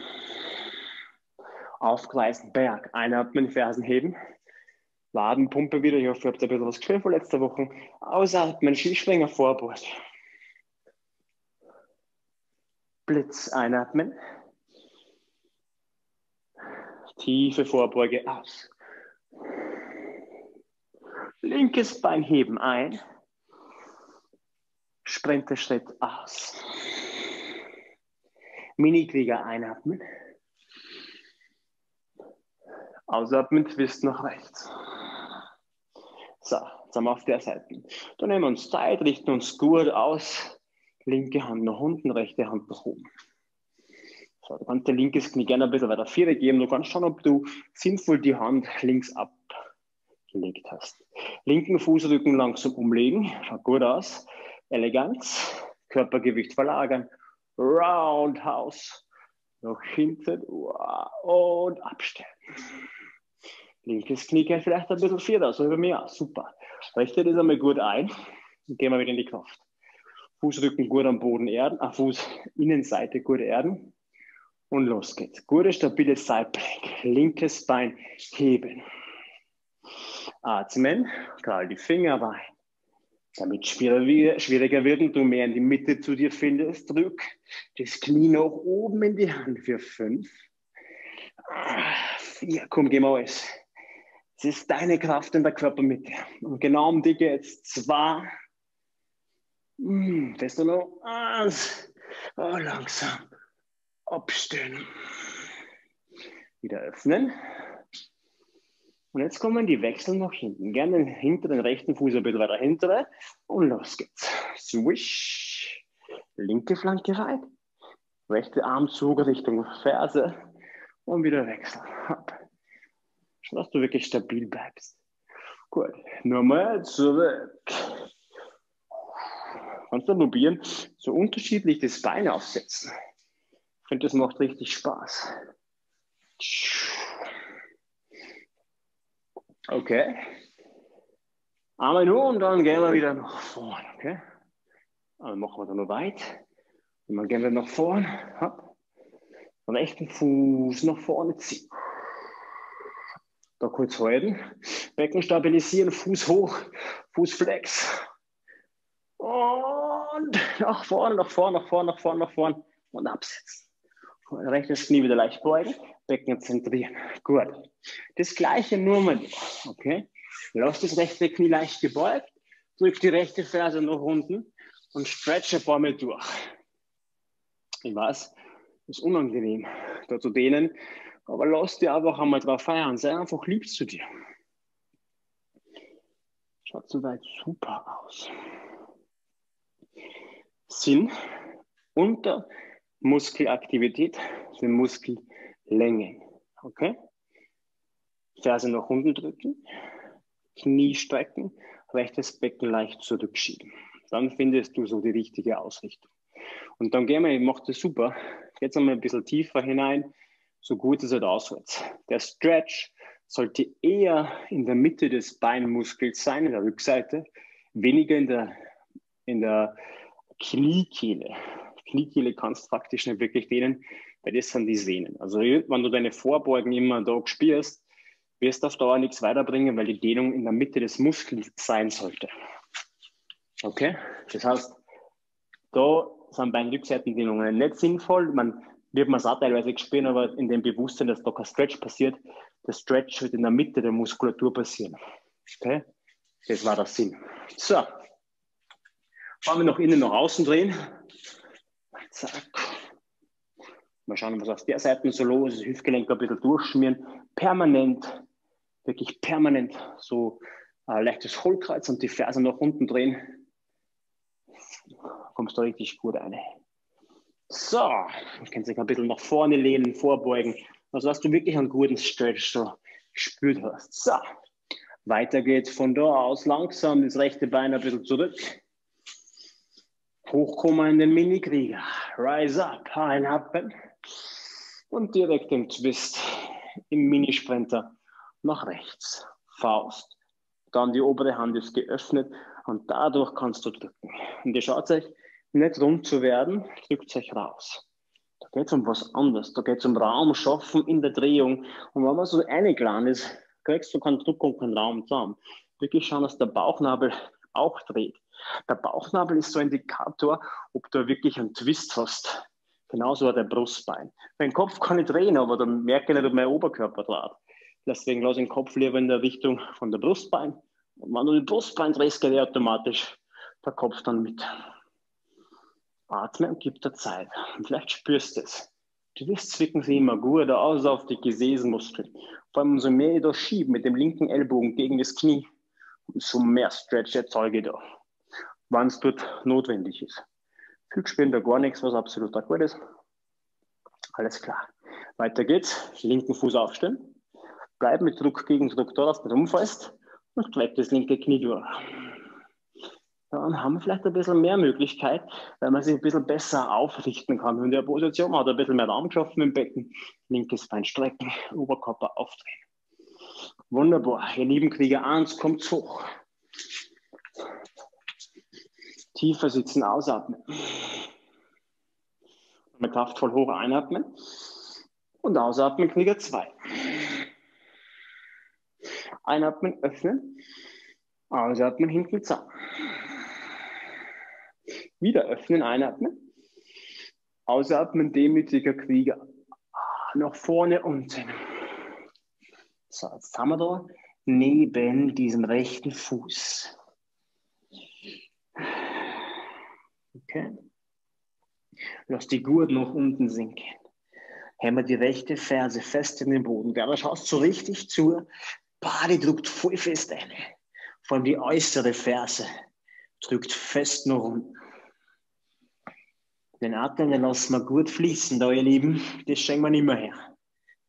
Aufgleisen, Berg. Einatmen, Fersen heben. Wadenpumpe wieder. Ich hoffe, ihr habt ein bisschen was gespürt von letzter Woche. Ausatmen, Skischwinger, Vorbeuge. Blitz, einatmen. Tiefe Vorbeuge, aus. Linkes Bein heben, ein. Sprinterschritt aus. Mini-Krieger einatmen. Ausatmen, Twist nach rechts. So, jetzt sind wir auf der Seite. Dann nehmen wir uns Zeit, richten uns gut aus. Linke Hand nach unten, rechte Hand nach oben. So, du kannst dein linkes Knie gerne ein bisschen weiter vorne geben. Du kannst schauen, ob du sinnvoll die Hand links abgelegt hast. Linken Fußrücken langsam umlegen. Schaut gut aus. Eleganz. Körpergewicht verlagern. Roundhouse. Nach hinten. Und abstellen. Linkes Knie geht vielleicht ein bisschen vierter, so über mir. Super. Rechte das einmal gut ein. Und gehen wir wieder in die Kraft. Fußrücken gut am Boden erden. Fußinnenseite gut erden. Und los geht's. Gute, stabile Sideplank. Linkes Bein heben. Atmen. Gerade die Finger rein. Damit es schwieriger wird und du mehr in die Mitte zu dir findest, drück das Knie nach oben in die Hand für 5. 4, komm, gehen wir alles. Es ist deine Kraft in der Körpermitte. Und genau um die geht es. 2. Fest noch. 1. Oh, langsam. Abstellen. Wieder öffnen. Und jetzt kommen die Wechsel nach hinten. Gerne den hinteren rechten Fuß ein bisschen weiter hintere. Und los geht's. Swish. Linke Flanke rein. Rechte Armzug Richtung Ferse. Und wieder wechseln. Schau, dass du wirklich stabil bleibst. Gut. Nochmal zurück. Kannst du probieren, so unterschiedlich das Bein aufsetzen. Ich finde, das macht richtig Spaß. Okay. Einmal nur und dann gehen wir wieder nach vorne. Okay? Dann machen wir da noch weit. Und dann gehen wir nach vorne. Hopp. Den rechten Fuß nach vorne ziehen. Da kurz halten. Becken stabilisieren, Fuß hoch, Fuß flex. Und nach vorne, nach vorne, nach vorne, nach vorne, nach vorne. Und absetzen. Rechtes Knie wieder leicht beugen, Becken zentrieren. Gut. Das gleiche nur mal. Okay? Lass das rechte Knie leicht gebeugt, drück die rechte Ferse nach unten und stretch ein paar Mal durch. Ich weiß, ist unangenehm, da zu dehnen, aber lass dir einfach einmal drauf feiern. Sei einfach lieb zu dir. Schaut soweit super aus. Sinn unter Muskelaktivität für Muskellängen. Okay? Ferse nach unten drücken, Knie strecken, rechtes Becken leicht zurückschieben. Dann findest du so die richtige Ausrichtung. Und dann gehen wir, ich mache das super, jetzt einmal ein bisschen tiefer hinein, so gut es halt aushält. Der Stretch sollte eher in der Mitte des Beinmuskels sein, in der Rückseite, weniger in der Kniekehle. Kniekehle kannst du praktisch nicht wirklich dehnen, weil das sind die Sehnen. Also wenn du deine Vorbeugen immer da spürst, wirst du auf Dauer nichts weiterbringen, weil die Dehnung in der Mitte des Muskels sein sollte. Okay? Das heißt, da sind Beinrückseitendehnungen nicht sinnvoll. Wird man es auch teilweise spüren, aber in dem Bewusstsein, dass da kein Stretch passiert, der Stretch wird in der Mitte der Muskulatur passieren. Okay? Das war der Sinn. So. Fahren wir nach innen, nach außen drehen. Zack. Mal schauen, was auf der Seite so los ist. Hüftgelenk ein bisschen durchschmieren. Permanent, wirklich permanent so leichtes Hohlkreuz und die Ferse nach unten drehen. Kommst du richtig gut rein. So, du kannst dich ein bisschen nach vorne lehnen, vorbeugen. Also, dass du wirklich einen guten Stretch so gespürt hast. So, weiter geht's von da aus langsam das rechte Bein ein bisschen zurück. Hochkommen in den Mini-Krieger. Rise up, einatmen. Und direkt im Twist, im Mini-Sprinter nach rechts. Faust. Dann die obere Hand ist geöffnet und dadurch kannst du drücken. Und ihr schaut euch, nicht rund zu werden, drückt euch raus. Da geht es um was anderes. Da geht es um Raum schaffen in der Drehung. Und wenn man so eingeladen ist, kriegst du keinen Druck und keinen Raum zusammen. Wirklich schauen, dass der Bauchnabel auch dreht. Der Bauchnabel ist so ein Indikator, ob du wirklich einen Twist hast. Genauso wie der Brustbein. Mein Kopf kann ich drehen, aber dann merke ich nicht, ob mein Oberkörper dreht. Deswegen lasse ich den Kopf lieber in der Richtung von der Brustbein. Und wenn du den Brustbein drehst, geht automatisch der Kopf dann mit. Atme und gib dir Zeit. Und vielleicht spürst du es. Die Wrist zwicken sie immer gut aus auf die Gesäßmuskeln. Vor allem umso mehr ich da schiebe mit dem linken Ellbogen gegen das Knie, umso mehr Stretch erzeuge ich da, wann es dort notwendig ist. Viel spüren da gar nichts, was absolut gut ist. Alles klar. Weiter geht's. Linken Fuß aufstellen. Bleib mit Druck gegen Druck da, dass du umfällst und streck das linke Knie durch. Dann haben wir vielleicht ein bisschen mehr Möglichkeit, weil man sich ein bisschen besser aufrichten kann. In der Position man hat ein bisschen mehr Raum geschaffen im Becken. Linkes Bein strecken, Oberkörper aufdrehen. Wunderbar. Ihr lieben Krieger 1, kommt hoch. Tiefer sitzen, ausatmen. Mit kraftvoll hoch einatmen. Und ausatmen, Krieger 2. Einatmen, öffnen. Ausatmen, hinten zusammen. Wieder öffnen, einatmen. Ausatmen, demütiger Krieger. Nach vorne, unten. So, jetzt haben wir da neben diesem rechten Fuß. Okay. Lass die Gurt nach unten sinken. Hämmer die rechte Ferse fest in den Boden. Da schaust du richtig zu. Bade drückt voll fest ein. Vor allem die äußere Ferse drückt fest nach unten. Den Atem, den lassen wir gut fließen, da ihr Lieben. Das schenken wir nicht mehr her.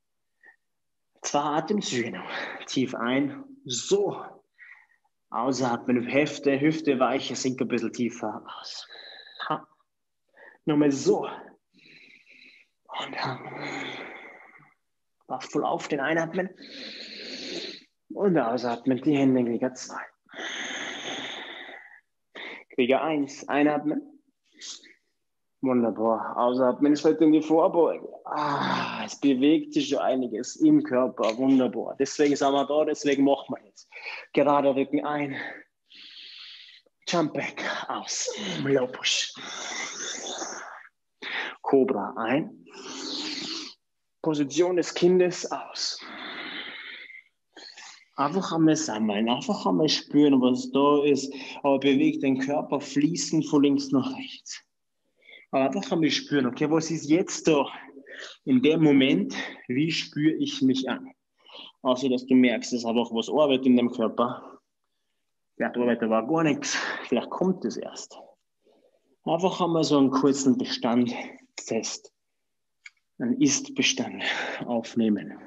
2 Atemzüge noch. Tief ein. So. Ausatmen. Hüfte weicher, sink ein bisschen tiefer aus. Ha. Nochmal so. Und kraftvoll auf den Einatmen. Und ausatmen. Die Hände in Krieger 2. Krieger 1. Einatmen. Wunderbar. Ausatmen, Schritt in die Vorbeuge. Es bewegt sich schon einiges im Körper. Wunderbar. Deswegen sind wir da, deswegen machen wir jetzt. Gerade Rücken ein. Jump back. Aus. Low push. Cobra ein. Position des Kindes aus. Einfach einmal sammeln, einfach einmal spüren, was da ist. Aber bewegt den Körper fließend von links nach rechts. Aber einfach einmal spüren, okay, was ist jetzt da? In dem Moment, wie spüre ich mich an? Außer, dass du merkst, dass einfach was arbeitet in dem Körper. Vielleicht arbeitet aber gar nichts. Vielleicht kommt es erst. Einfach einmal so einen kurzen Bestand fest. Einen Ist-Bestand aufnehmen.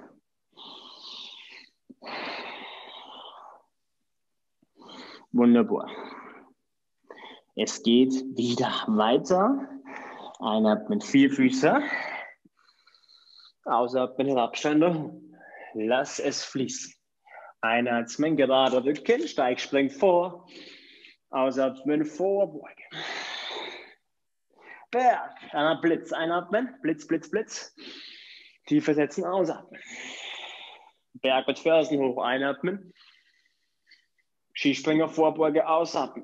Wunderbar. Es geht wieder weiter. Einatmen, Vierfüßer. Ausatmen, Herabsteiger. Lass es fließen. Einatmen, gerader Rücken, steig, spring vor. Ausatmen, Vorbeuge. Berg, einmal Blitz, einatmen, Blitz, Blitz, Blitz. Tiefer setzen, ausatmen. Berg mit Fersen hoch, einatmen. Skispringer, Vorbeuge, ausatmen.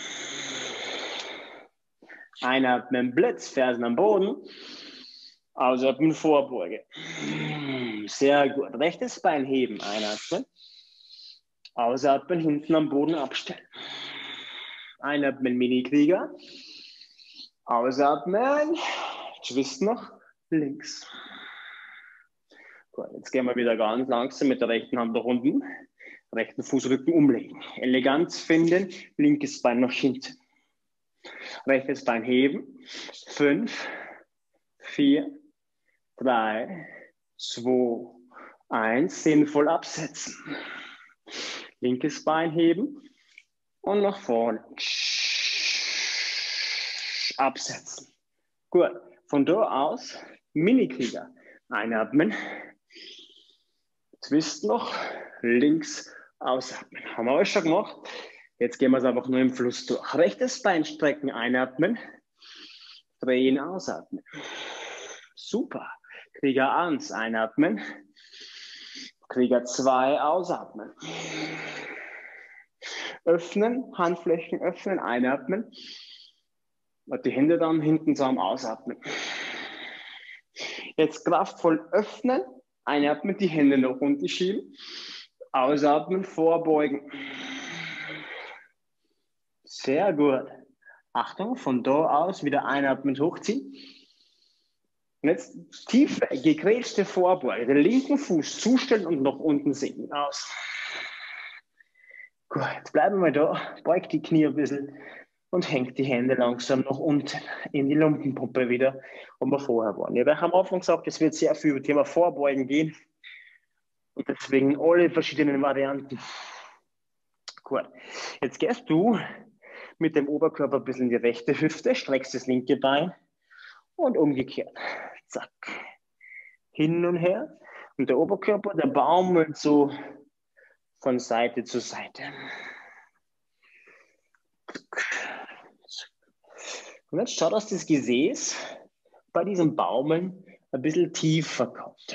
Einatmen, Blitz, Fersen am Boden. Ausatmen, Vorbeuge. Sehr gut. Rechtes Bein heben, einatmen. Ausatmen, hinten am Boden abstellen. Einatmen, Mini-Krieger. Ausatmen. Twist noch links. Gut, jetzt gehen wir wieder ganz langsam mit der rechten Hand nach unten. Rechten Fußrücken umlegen. Eleganz finden, linkes Bein nach hinten. Rechtes Bein heben. 5, 4, 3, 2, 1. Sinnvoll absetzen. Linkes Bein heben und nach vorne. Absetzen. Gut. Von da aus Mini-Krieger. Einatmen. Twist noch. Links ausatmen. Haben wir alles schon gemacht. Jetzt gehen wir es einfach nur im Fluss durch. Rechtes Bein strecken, einatmen. Drehen, ausatmen. Super. Krieger 1, einatmen. Krieger 2, ausatmen. Öffnen, Handflächen öffnen, einatmen. Und die Hände dann hinten zusammen ausatmen. Jetzt kraftvoll öffnen, einatmen, die Hände nach unten schieben. Ausatmen, vorbeugen. Sehr gut. Achtung, von da aus wieder einatmen, hochziehen. Und jetzt tiefe, gegrätschte Vorbeuge. Den linken Fuß zustellen und nach unten sinken. Aus. Gut, jetzt bleiben wir da. Beugt die Knie ein bisschen und hängt die Hände langsam nach unten in die Lumpenpuppe wieder, wo wir vorher waren. Ich habe am Anfang gesagt, es wird sehr viel über das Thema Vorbeugen gehen. Und deswegen alle verschiedenen Varianten. Gut, jetzt gehst du mit dem Oberkörper ein bisschen in die rechte Hüfte, streckst das linke Bein und umgekehrt. Zack. Hin und her. Und der Oberkörper, der baumelt so von Seite zu Seite. Und jetzt schau, dass das Gesäß bei diesem Baumeln ein bisschen tiefer kommt.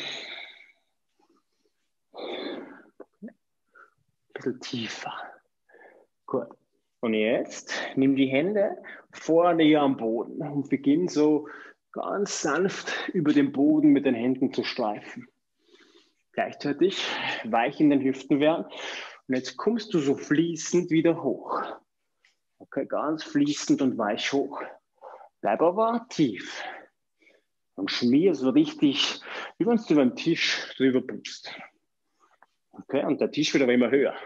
Ein bisschen tiefer. Gut. Und jetzt nimm die Hände vorne hier am Boden und beginn so ganz sanft über den Boden mit den Händen zu streifen. Gleichzeitig weich in den Hüften werden. Und jetzt kommst du so fließend wieder hoch. Okay, ganz fließend und weich hoch. Bleib aber tief. Und schmier so richtig, wie wenn du über den Tisch drüber pust. Okay, und der Tisch wird aber immer höher.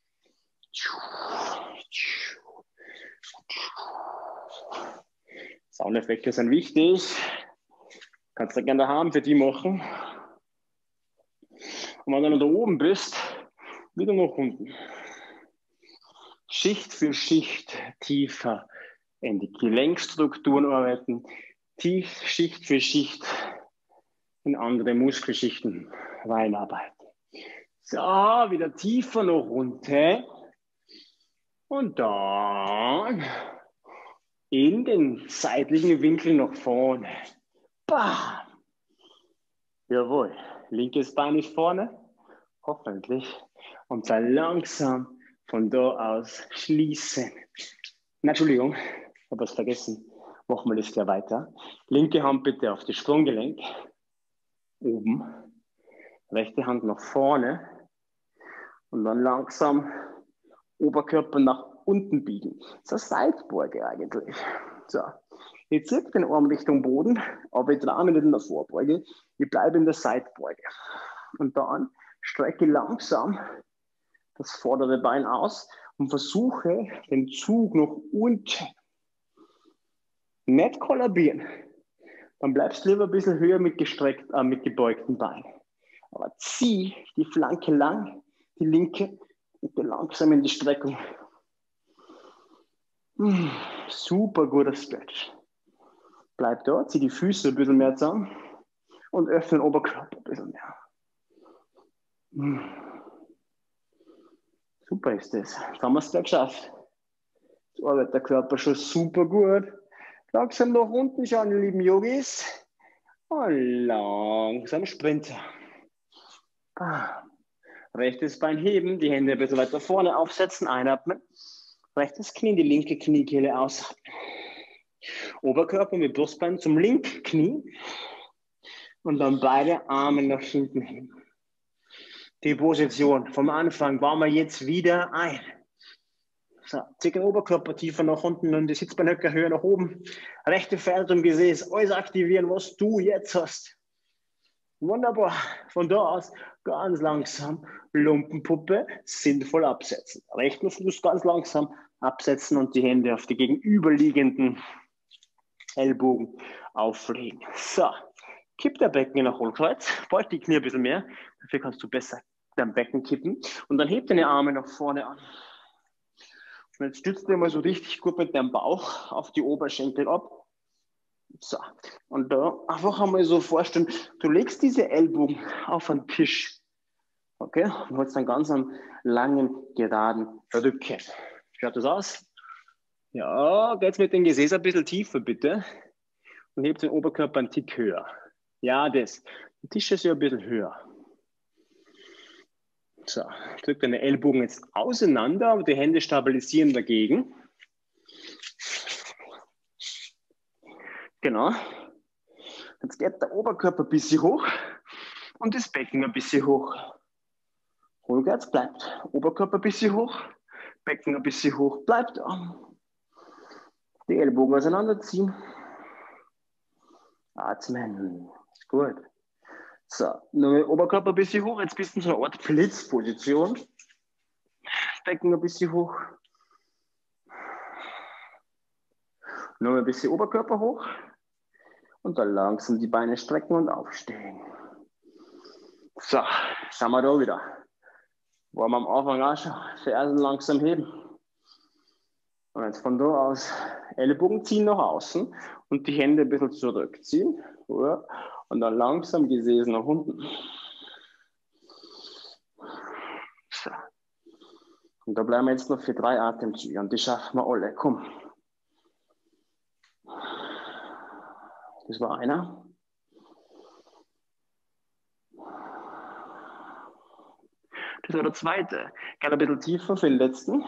Soundeffekte sind wichtig. Kannst du gerne daheim für die machen. Und wenn du dann da oben bist, wieder nach unten. Schicht für Schicht tiefer in die Gelenkstrukturen arbeiten, tief Schicht für Schicht in andere Muskelschichten reinarbeiten. So, wieder tiefer noch runter und dann in den seitlichen Winkel nach vorne. Bam! Jawohl, linkes Bein ist vorne, hoffentlich, und dann langsam von da aus schließen. Na, Entschuldigung, ich habe was vergessen. Machen wir das gleich weiter. Linke Hand bitte auf das Sprunggelenk. Oben. Rechte Hand nach vorne. Und dann langsam Oberkörper nach unten biegen. So Seitbeuge eigentlich. So. Ich ziehe den Arm Richtung Boden, aber ich drehe mich nicht in der Vorbeuge. Ich bleibe in der Seitbeuge. Und dann strecke langsam das vordere Bein aus und versuche den Zug nach unten. Nicht kollabieren. Dann bleibst du lieber ein bisschen höher mit gebeugten Beinen. Aber zieh die Flanke lang, die linke, und langsam in die Streckung. Super guter Stretch. Bleib da, zieh die Füße ein bisschen mehr zusammen und öffne den Oberkörper ein bisschen mehr. Super ist das. Jetzt haben wir es gleich geschafft. Jetzt arbeitet der Körper schon super gut. Langsam nach unten schauen, ihr lieben Yogis. Und langsam Sprinter. Rechtes Bein heben, die Hände ein bisschen weiter vorne aufsetzen, einatmen. Rechtes Knie in die linke Kniekehle ausatmen. Oberkörper mit Brustbein zum linken Knie. Und dann beide Arme nach hinten hin. Die Position vom Anfang bauen wir jetzt wieder ein. So, zieh den Oberkörper tiefer nach unten und die Sitzbeinhöcker höher nach oben. Rechte Ferse und Gesäß, alles aktivieren, was du jetzt hast. Wunderbar. Von da aus ganz langsam Lumpenpuppe sinnvoll absetzen. Rechten Fuß ganz langsam absetzen und die Hände auf die gegenüberliegenden Ellbogen auflegen. So, kipp der Becken nach Hohlkreuz, beug die Knie ein bisschen mehr. Dafür kannst du besser dein Becken kippen. Und dann heb deine Arme nach vorne an. Und jetzt stützt du mal so richtig gut mit deinem Bauch auf die Oberschenkel ab. So, und da einfach einmal so vorstellen, du legst diese Ellbogen auf einen Tisch. Okay, und holst einen ganz langen, geraden Rücken. Schaut das aus? Ja, geht's mit dem Gesäß ein bisschen tiefer, bitte. Und hebt den Oberkörper einen Tick höher. Ja, das. Der Tisch ist ja ein bisschen höher. So, drück deine Ellbogen jetzt auseinander, aber die Hände stabilisieren dagegen. Genau. Jetzt geht der Oberkörper ein bisschen hoch und das Becken ein bisschen hoch. Rückwärts bleibt. Oberkörper ein bisschen hoch, Becken ein bisschen hoch, bleibt da. Die Ellbogen auseinanderziehen. Atmen. Ist gut. So, nur mit Oberkörper ein bisschen hoch. Jetzt bist du in so einer Art Flitzposition. Becken ein bisschen hoch. Nur ein bisschen Oberkörper hoch. Und dann langsam die Beine strecken und aufstehen. So, sind wir da wieder. Wollen wir am Anfang auch schon Fersen langsam heben. Und jetzt von da aus Ellbogen ziehen nach außen und die Hände ein bisschen zurückziehen. Und dann langsam Gesäß nach unten. So. Und da bleiben wir jetzt noch für 3 Atemzüge und die schaffen wir alle. Komm. Das war einer. Das war der zweite. Gerne ein bisschen tiefer für den letzten.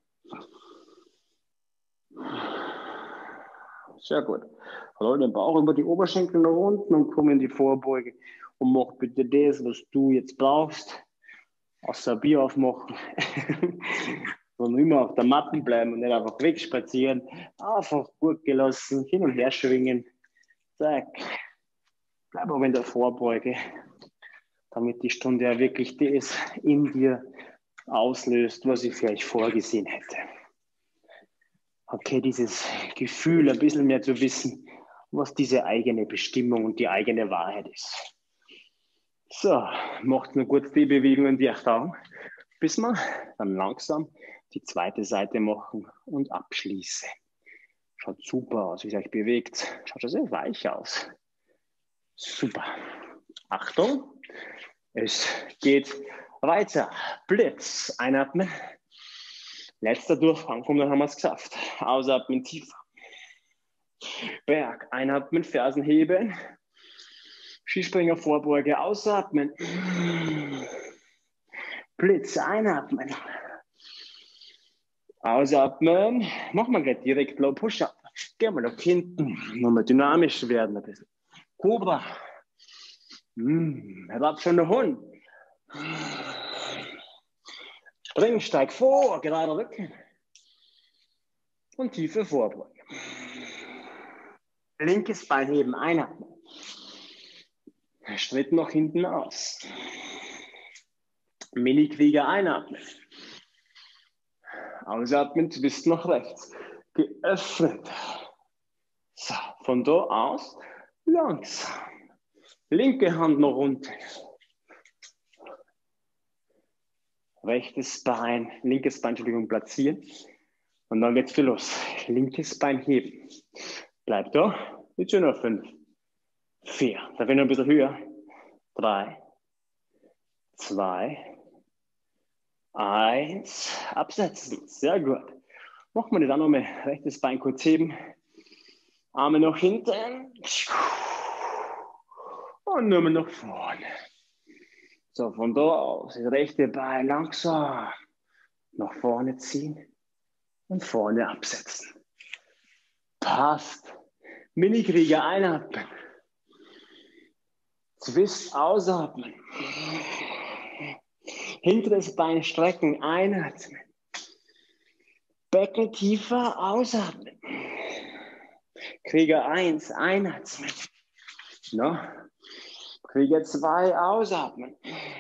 Sehr gut. Roll den Bauch über die Oberschenkel nach unten und komm in die Vorbeuge. Und mach bitte das, was du jetzt brauchst. Außer Bier aufmachen. Und immer auf der Matte bleiben und nicht einfach wegspazieren. Einfach gut gelassen, hin und her schwingen. Zack. Bleib aber in der Vorbeuge, damit die Stunde ja wirklich das in dir auslöst, was ich vielleicht vorgesehen hätte. Okay, dieses Gefühl, ein bisschen mehr zu wissen, was diese eigene Bestimmung und die eigene Wahrheit ist. So, macht nur kurz die Bewegung und die Erfahrung, bis wir dann langsam die zweite Seite machen und abschließen. Schaut super aus, wie ihr euch bewegt. Schaut schon sehr weich aus. Super. Achtung, es geht weiter. Blitz, einatmen. Letzter Durchgang, komm, dann haben wir es geschafft. Ausatmen, tiefer. Berg, einatmen, Fersen heben. Skispringer, Vorbeuge, ausatmen. Blitz, einatmen. Ausatmen. Machen wir gleich direkt Low Push-Up. Gehen wir nach hinten. Nochmal dynamisch werden ein bisschen. Cobra. Erlaubt schon der Hund. Spring, steig vor, gerade Rücken. Und tiefe Vorbeuge. Linkes Bein heben, einatmen. Schritt nach hinten aus. Mini-Krieger einatmen. Ausatmen, Twist nach rechts. Geöffnet. So, von da aus langsam. Linke Hand nach unten. Linkes Bein, Entschuldigung, platzieren. Und dann geht's für los. Linkes Bein heben. Bleib da. Jetzt schon noch 5, 4. Da bin ich noch ein bisschen höher. 3, 2, 1. Absetzen. Sehr gut. Machen wir das auch nochmal. Rechtes Bein kurz heben. Arme nach hinten. Und nur mal nach vorne. So, von da aus. Das rechte Bein langsam nach vorne ziehen. Und vorne absetzen. Passt. Mini-Krieger einatmen. Twist ausatmen. Hinteres Bein strecken, einatmen. Becken tiefer, ausatmen. Krieger 1, einatmen. No. Krieger 2, ausatmen.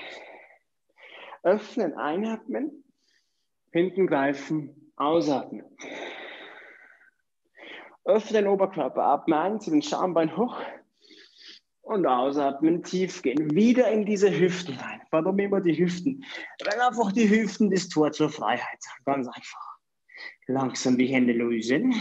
Öffnen, einatmen. Hinten greifen, ausatmen. Öffnen Oberkörper, atmen ein, ziehen den Schambein hoch. Und ausatmen, tief gehen. Wieder in diese Hüften rein. Warum immer die Hüften? Weil einfach die Hüften das Tor zur Freiheit sind. Ganz einfach. Langsam die Hände lösen.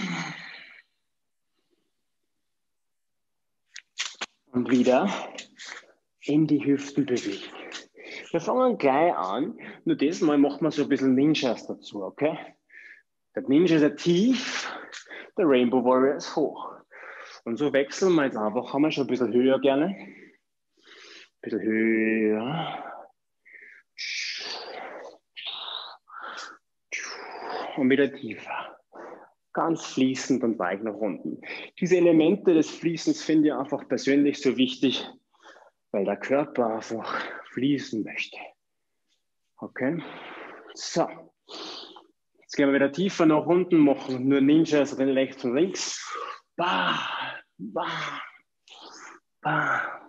Und wieder in die Hüften bewegen. Wir fangen gleich an. Nur dieses Mal machen wir so ein bisschen Ninjas dazu, okay? Der Ninja ist ja tief, der Rainbow Warrior ist hoch. Und so wechseln wir jetzt einfach. Haben wir schon ein bisschen höher gerne. Ein bisschen höher. Und wieder tiefer. Ganz fließend und weich nach unten. Diese Elemente des Fließens finde ich einfach persönlich so wichtig, weil der Körper einfach fließen möchte. Okay? So. Jetzt gehen wir wieder tiefer nach unten, machen nur Ninjas rechts und links. Bah, bah, bah.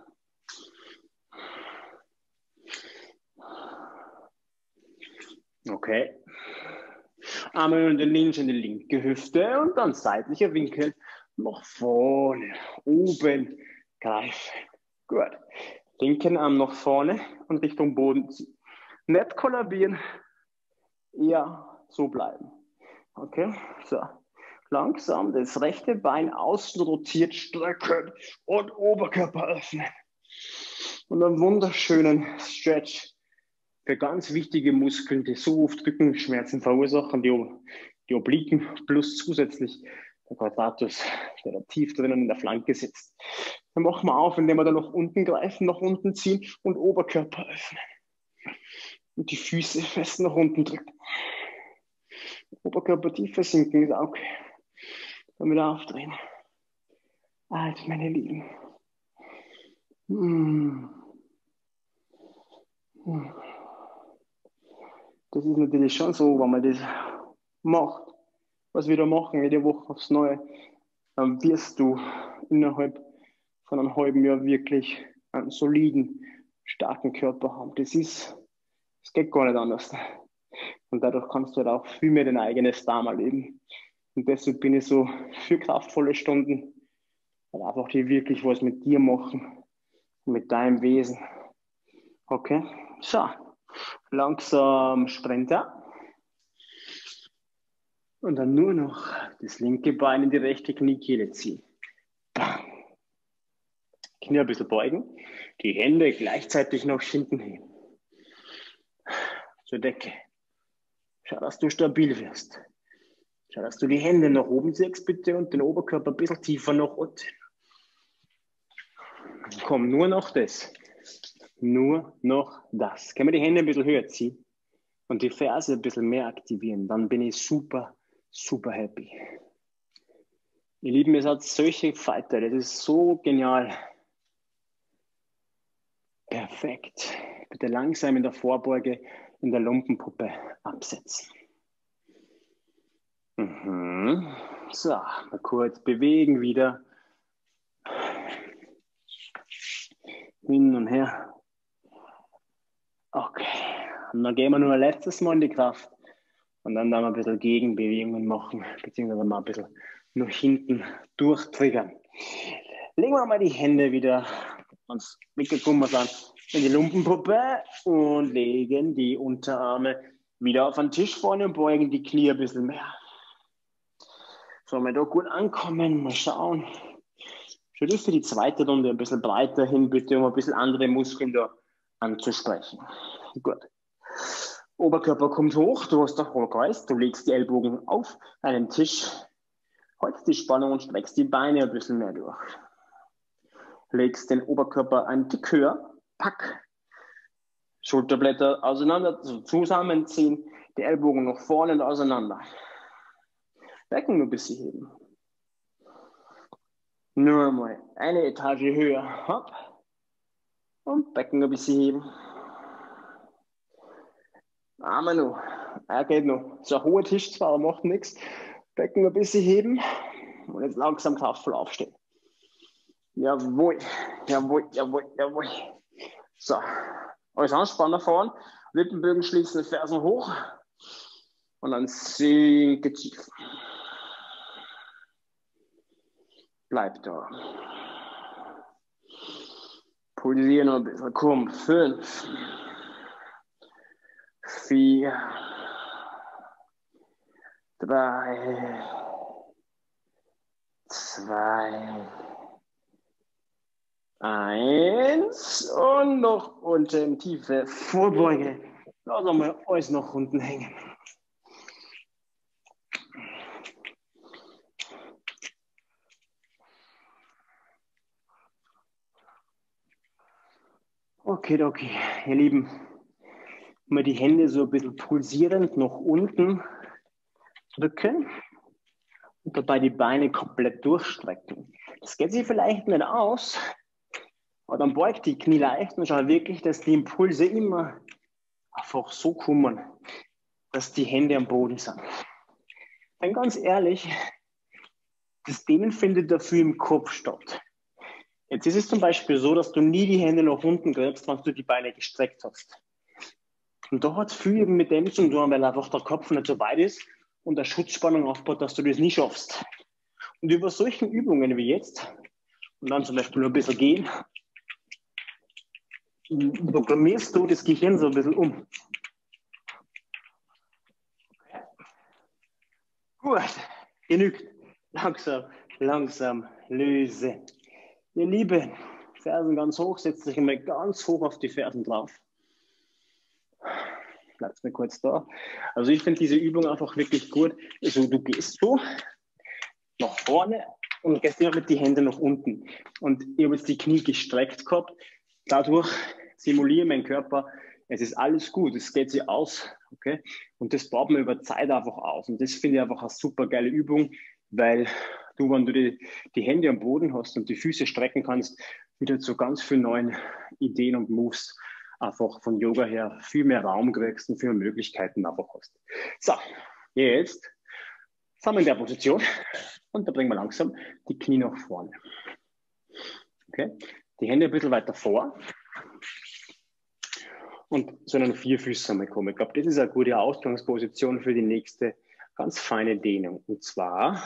Okay. Arme und den Ninja in die linke Hüfte und dann seitlicher Winkel nach vorne, oben greifen. Gut. Linken Arm nach vorne und Richtung Boden ziehen. Nicht kollabieren, eher so bleiben. Okay, so. Langsam das rechte Bein außen rotiert, strecken und Oberkörper öffnen. Und einen wunderschönen Stretch für ganz wichtige Muskeln, die so oft Rückenschmerzen verursachen, die Obliken plus zusätzlich der Quadratus, der da tief drinnen in der Flanke sitzt. Dann machen wir auf, indem wir da nach unten greifen, nach unten ziehen und Oberkörper öffnen. Und die Füße fest nach unten drücken. Oberkörper tiefer sinken ist okay. Dann wieder aufdrehen. Also, meine Lieben. Das ist natürlich schon so, wenn man das macht, was wir da machen, jede Woche aufs Neue, dann wirst du innerhalb von einem halben Jahr wirklich einen soliden, starken Körper haben. Das geht gar nicht anders. Und dadurch kannst du halt auch viel mehr dein eigenes Dharma leben. Und deshalb bin ich so für kraftvolle Stunden, weil einfach die wirklich was mit dir machen, mit deinem Wesen. Okay, so, langsam Sprinter. Und dann nur noch das linke Bein in die rechte Kniekehle ziehen. Bam. Knie ein bisschen beugen, die Hände gleichzeitig nach hinten heben. Zur Decke. Schau, dass du stabil wirst. Schau, dass du die Hände nach oben ziehst, bitte, und den Oberkörper ein bisschen tiefer nach unten. Komm, nur noch das. Nur noch das. Können wir die Hände ein bisschen höher ziehen und die Ferse ein bisschen mehr aktivieren? Dann bin ich super, super happy. Ihr Lieben, ihr seid solche Fighter. Das ist so genial. Perfekt. Bitte langsam in der Vorbeuge, in der Lumpenpuppe absetzen. So, mal kurz bewegen wieder. Hin und her. Okay. Und dann gehen wir nur ein letztes Mal in die Kraft. Und dann wir ein bisschen Gegenbewegungen machen, beziehungsweise mal ein bisschen nach hinten durchtriggern. Legen wir mal die Hände wieder, uns weggekommen sind, in die Lumpenpuppe und legen die Unterarme wieder auf den Tisch vorne und beugen die Knie ein bisschen mehr. So, mal da gut ankommen, mal schauen. Schau das für die zweite Runde ein bisschen breiter hin, bitte, um ein bisschen andere Muskeln da anzusprechen. Gut. Oberkörper kommt hoch, du hast den Hohlkreis, du legst die Ellbogen auf einen Tisch, hältst die Spannung und streckst die Beine ein bisschen mehr durch. Legst den Oberkörper einen Tick höher, pack, Schulterblätter auseinander, also zusammenziehen, die Ellbogen nach vorne und auseinander. Becken nur ein bisschen heben. Nur mal eine Etage höher, hopp, und Becken ein bisschen heben. Arme noch, geht noch. So ein hoher Tisch zwar, aber macht nichts. Becken ein bisschen heben und jetzt langsam kraftvoll aufstehen. Jawohl, jawohl, jawohl, jawohl. So, alles anspannen nach vorn, Lippenbögen schließen, Fersen hoch und dann sinke tief. Bleib da. Pulsieren noch ein bisschen. Komm, 5, 4, 3, 2, 1 und noch unten tiefe Vorbeuge. Lass mal alles nach unten hängen. Okay, okay, ihr Lieben, mal die Hände so ein bisschen pulsierend nach unten drücken und dabei die Beine komplett durchstrecken. Das geht sich vielleicht nicht aus, aber dann beugt die Knie leicht und schau wirklich, dass die Impulse immer einfach so kommen, dass die Hände am Boden sind. Denn ganz ehrlich, das Dehnen findet dafür im Kopf statt. Jetzt ist es zum Beispiel so, dass du nie die Hände nach unten gräbst, wenn du die Beine gestreckt hast. Und da hat es viel eben mit dem zu tun, weil einfach der Kopf nicht so weit ist und der Schutzspannung aufbaut, dass du das nie schaffst. Und über solchen Übungen wie jetzt, und dann zum Beispiel nur ein bisschen gehen, programmierst du das Gehirn so ein bisschen um. Gut, genügt. Langsam, langsam löse. Ihr Lieben, Fersen ganz hoch, setzt euch einmal ganz hoch auf die Fersen drauf. Bleibt mir kurz da. Also ich finde diese Übung einfach wirklich gut. Also du gehst so nach vorne und gehst immer mit die Hände nach unten. Und ich habe jetzt die Knie gestreckt gehabt. Dadurch simuliere mein Körper, es ist alles gut, es geht sich aus. Okay? Und das baut man über Zeit einfach aus. Und das finde ich einfach eine super geile Übung, weil du, wenn du die Hände am Boden hast und die Füße strecken kannst, wieder zu ganz vielen neuen Ideen und Moves einfach von Yoga her viel mehr Raum kriegst und viel mehr Möglichkeiten einfach hast. So, jetzt sind wir in der Position und da bringen wir langsam die Knie nach vorne. Okay? Die Hände ein bisschen weiter vor und so einen Vierfüßer mal kommen. Ich glaube, das ist eine gute Ausgangsposition für die nächste ganz feine Dehnung. Und zwar,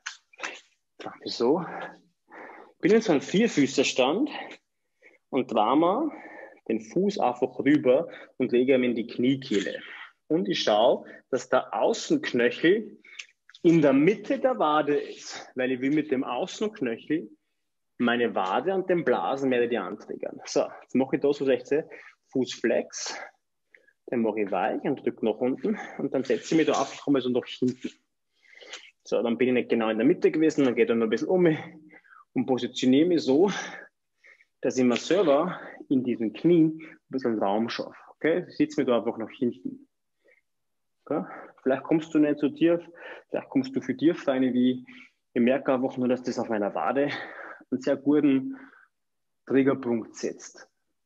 so, ich bin in so einem Vierfüßerstand und drehe mal den Fuß einfach rüber und lege ihn in die Kniekehle. Und ich schaue, dass der Außenknöchel in der Mitte der Wade ist, weil ich will mit dem Außenknöchel meine Wade und den Blasenmeridian antriggern. So, jetzt mache ich das, was ich sehe, Fußflex, den mache ich weich und drücke nach unten und dann setze ich mich da einfach mal so nach hinten. So, dann bin ich nicht genau in der Mitte gewesen, dann geht er noch ein bisschen um mich und positioniere mich so, dass ich mir selber in diesen Knien ein bisschen Raum schaffe. Okay? Sitze mir da einfach nach hinten. Okay? Vielleicht kommst du nicht so tief, vielleicht kommst du viel tiefer rein wie ich merke einfach nur, dass das auf meiner Wade einen sehr guten Triggerpunkt setzt.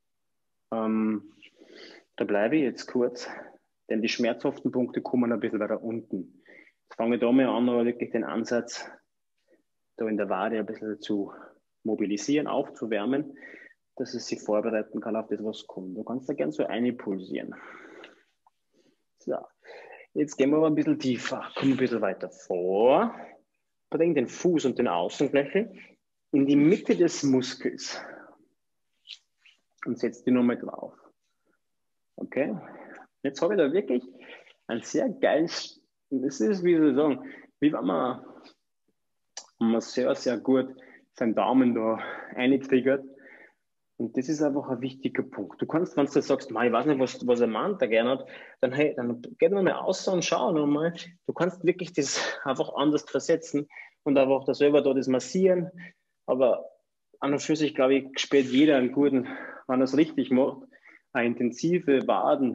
Da bleibe ich jetzt kurz, denn die schmerzhaften Punkte kommen ein bisschen weiter unten. Jetzt fange ich da mal an, aber wirklich den Ansatz da in der Wade ein bisschen zu mobilisieren, aufzuwärmen, dass es sich vorbereiten kann auf das, was kommt. Du kannst da gerne so einpulsieren. So, jetzt gehen wir aber ein bisschen tiefer, kommen ein bisschen weiter vor, bring den Fuß und den Außenknöchel in die Mitte des Muskels und setz die nochmal drauf. Okay, jetzt habe ich da wirklich ein sehr geiles, das ist, wie soll ich sagen, wie wenn man sehr, sehr gut seinen Daumen da eintriggert. Und das ist einfach ein wichtiger Punkt. Du kannst, wenn du sagst, ich weiß nicht, was ein Mann da gerne hat, dann, hey, dann geh nochmal raus und schau nochmal. Du kannst wirklich das einfach anders versetzen und einfach da selber da das massieren. Aber an und für sich, glaube ich, spürt jeder einen guten, wenn er es richtig macht, eine intensive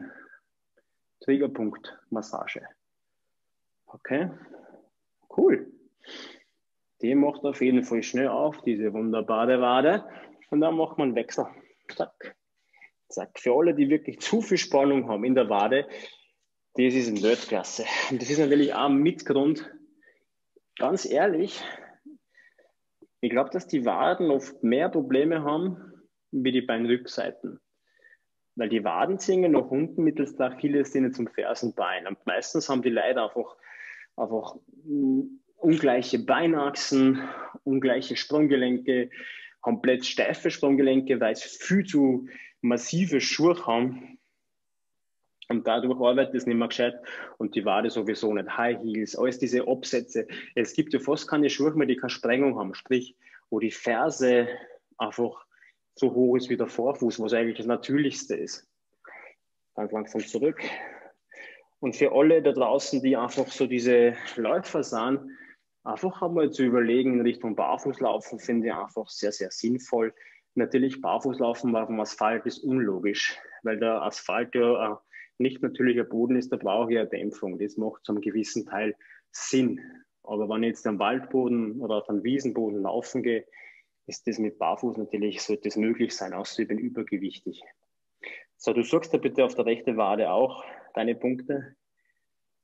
Waden-Triggerpunkt-Massage. Okay, cool. Die macht auf jeden Fall schnell auf, diese wunderbare Wade. Und dann macht man einen Wechsel. Zack. Zack. Für alle, die wirklich zu viel Spannung haben in der Wade, das ist eine Weltklasse. Und das ist natürlich auch ein Mitgrund, ganz ehrlich, ich glaube, dass die Waden oft mehr Probleme haben wie die Beinrückseiten. Weil die Waden ziehen nach unten mittels der Achillessehne zum Fersenbein. Und meistens haben die Leute einfach ungleiche Beinachsen, ungleiche Sprunggelenke, komplett steife Sprunggelenke, weil sie viel zu massive Schuhe haben. Und dadurch arbeitet es nicht mehr gescheit und die Wade sowieso nicht. High Heels, alles diese Absätze. Es gibt ja fast keine Schuhe mehr, die keine Sprengung haben. Sprich, wo die Ferse einfach so hoch ist wie der Vorfuß, was eigentlich das Natürlichste ist. Ganz langsam zurück. Und für alle da draußen, die einfach so diese Läufer sind, einfach einmal zu überlegen in Richtung Barfußlaufen, finde ich einfach sehr, sehr sinnvoll. Natürlich, Barfußlaufen auf dem Asphalt ist unlogisch, weil der Asphalt ja nicht natürlicher Boden ist, da brauche ich eine Dämpfung. Das macht zum gewissen Teil Sinn. Aber wenn ich jetzt am Waldboden oder auf einem Wiesenboden laufen gehe, ist das mit Barfuß natürlich, sollte das möglich sein, außer ich bin übergewichtig. So, du suchst da bitte auf der rechten Wade auch deine Punkte.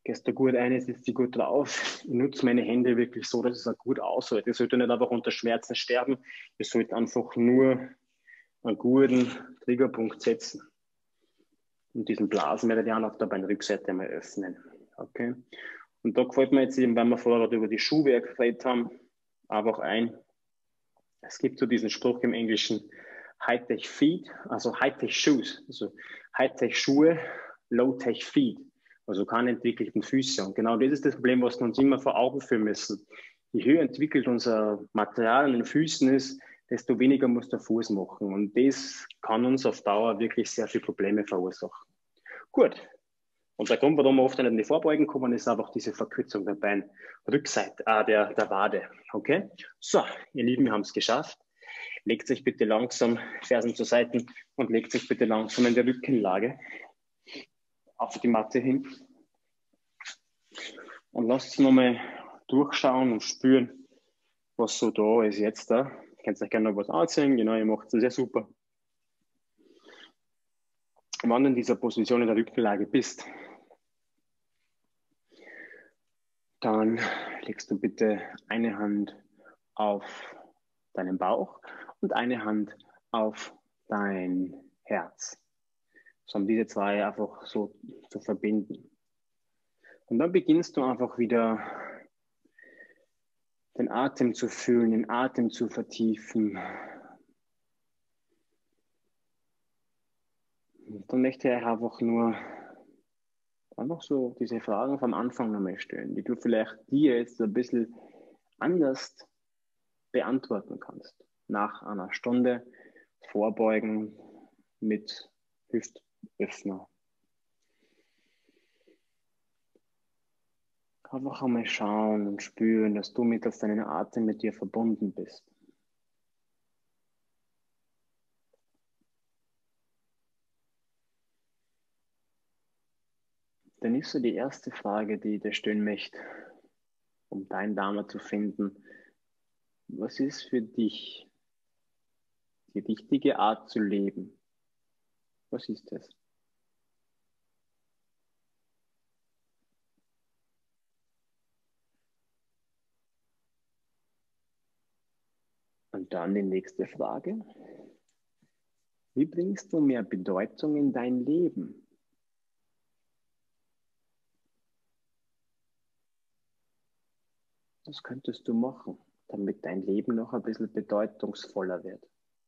gehst da gut ein, sitzt dich gut drauf. Ich nutze meine Hände wirklich so, dass es auch gut aushält. Ich sollte nicht einfach unter Schmerzen sterben. Ich sollte einfach nur einen guten Triggerpunkt setzen. Und diesen Blasenmeridian auf der Beinrückseite mal öffnen. Okay? Und da gefällt mir jetzt eben, weil wir vorher über die Schuhwerk geredet haben, einfach ein. Es gibt so diesen Spruch im Englischen, High-Tech Feet, also High-Tech Shoes, also High-Tech Schuhe, Low-Tech Feet, also keine entwickelten Füße. Und genau das ist das Problem, was wir uns immer vor Augen führen müssen. Je höher entwickelt unser Material an den Füßen ist, desto weniger muss der Fuß machen. Und das kann uns auf Dauer wirklich sehr viele Probleme verursachen. Gut. Und der Grund, warum wir oft nicht in die Vorbeugen kommen, ist einfach diese Verkürzung der Beinrückseite, der Wade. Okay? So, ihr Lieben, wir haben es geschafft. Legt sich bitte langsam Fersen zur Seite und legt sich bitte langsam in der Rückenlage auf die Matte hin. Und lasst es nochmal durchschauen und spüren, was so da ist jetzt da. Ihr könnt euch gerne noch was anziehen, genau, ihr macht es sehr super. Und wenn du in dieser Position in der Rückenlage bist, dann legst du bitte eine Hand auf deinen Bauch und eine Hand auf dein Herz. So um diese zwei einfach so zu verbinden. Und dann beginnst du einfach wieder den Atem zu fühlen, den Atem zu vertiefen. Und dann möchte ich einfach nur einfach so diese Fragen vom Anfang nochmal stellen, die du vielleicht dir jetzt ein bisschen anders beantworten kannst. Nach einer Stunde Vorbeugen mit Hüftöffner. Einfach einmal schauen und spüren, dass du mittels deinem Atem mit dir verbunden bist. Dann ist so die erste Frage, die ich dir stellen möchte, um dein Dharma zu finden. Was ist für dich die richtige Art zu leben? Was ist das? Und dann die nächste Frage. Wie bringst du mehr Bedeutung in dein Leben? Was könntest du machen, damit dein Leben noch ein bisschen bedeutungsvoller wird?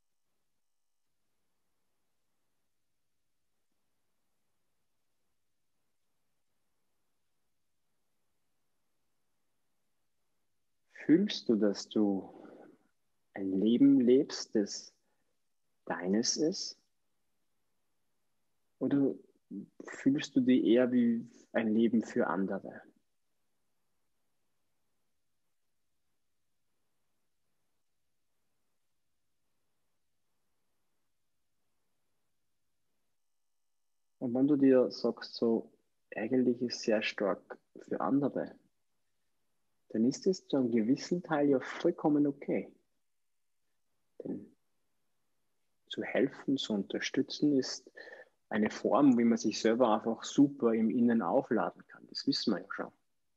Fühlst du, dass du ein Leben lebst, das deines ist? Oder fühlst du dich eher wie ein Leben für andere? Und wenn du dir sagst, so eigentlich ist sehr stark für andere, dann ist es zu einem gewissen Teil ja vollkommen okay. Denn zu helfen, zu unterstützen ist eine Form, wie man sich selber einfach super im Innen aufladen kann. Das wissen wir ja schon.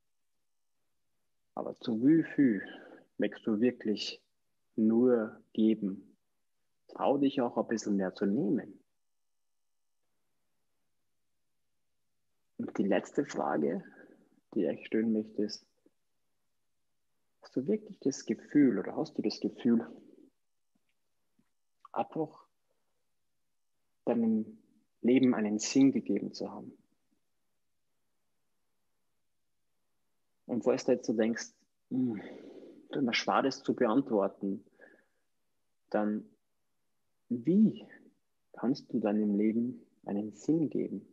Aber zu wie viel möchtest du wirklich nur geben? Trau dich auch ein bisschen mehr zu nehmen. Und die letzte Frage, die ich stellen möchte, ist, hast du wirklich das Gefühl oder hast du das Gefühl, einfach deinem Leben einen Sinn gegeben zu haben? Und falls du jetzt so denkst, du mir schwer das zu beantworten, dann wie kannst du deinem Leben einen Sinn geben?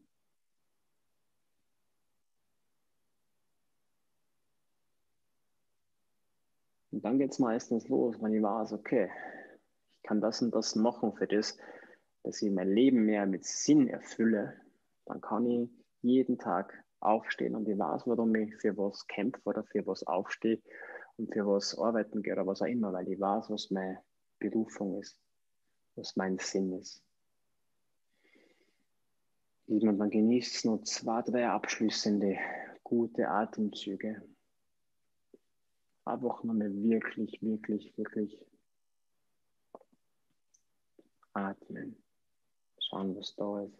Und dann geht es meistens los, wenn ich weiß, okay, ich kann das und das machen für das, dass ich mein Leben mehr mit Sinn erfülle, dann kann ich jeden Tag aufstehen und ich weiß, warum ich für was kämpfe oder für was aufstehe und für was arbeiten gehe oder was auch immer, weil ich weiß, was meine Berufung ist, was mein Sinn ist. Und dann genießt es noch 2, 3 abschließende gute Atemzüge. Einfach nur mal wirklich, wirklich, wirklich atmen. Schauen, was da ist.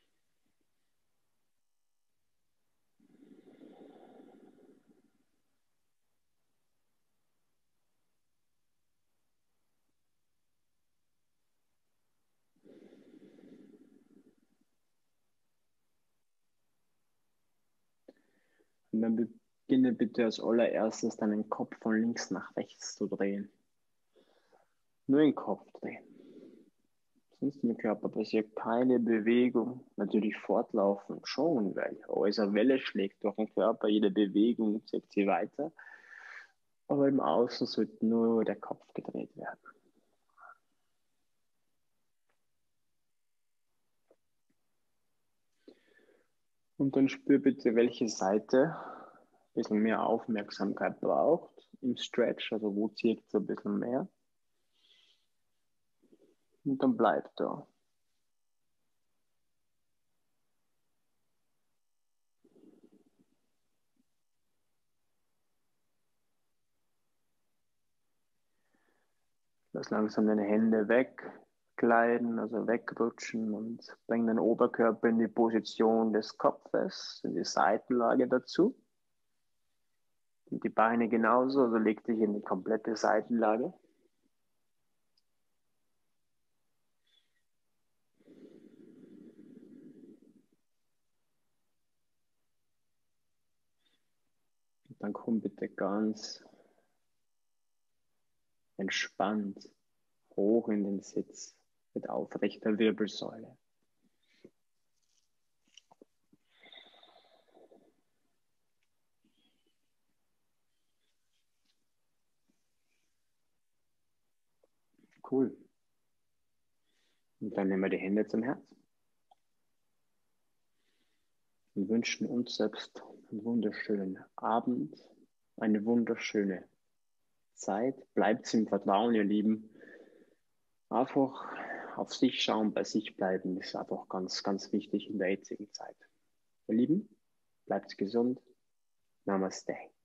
Und dann beginne bitte als allererstes deinen Kopf von links nach rechts zu drehen. Nur den Kopf drehen. Sonst im Körper passiert keine Bewegung. Natürlich fortlaufend schon, weil alles eine Welle schlägt durch den Körper. Jede Bewegung zieht sie weiter. Aber im Außen sollte nur der Kopf gedreht werden. Und dann spür bitte, welche Seite ein bisschen mehr Aufmerksamkeit braucht im Stretch, also wo zieht es ein bisschen mehr. Und dann bleib da. Lass langsam deine Hände weggleiten, also wegrutschen und bring den Oberkörper in die Position des Kopfes, in die Seitenlage dazu. Und die Beine genauso, also leg dich in die komplette Seitenlage. Und dann komm bitte ganz entspannt hoch in den Sitz mit aufrechter Wirbelsäule. Cool. Und dann nehmen wir die Hände zum Herz und wünschen uns selbst einen wunderschönen Abend, eine wunderschöne Zeit. Bleibt im Vertrauen, ihr Lieben. Einfach auf sich schauen, bei sich bleiben, ist einfach ganz, ganz wichtig in der jetzigen Zeit. Ihr Lieben, bleibt gesund. Namaste.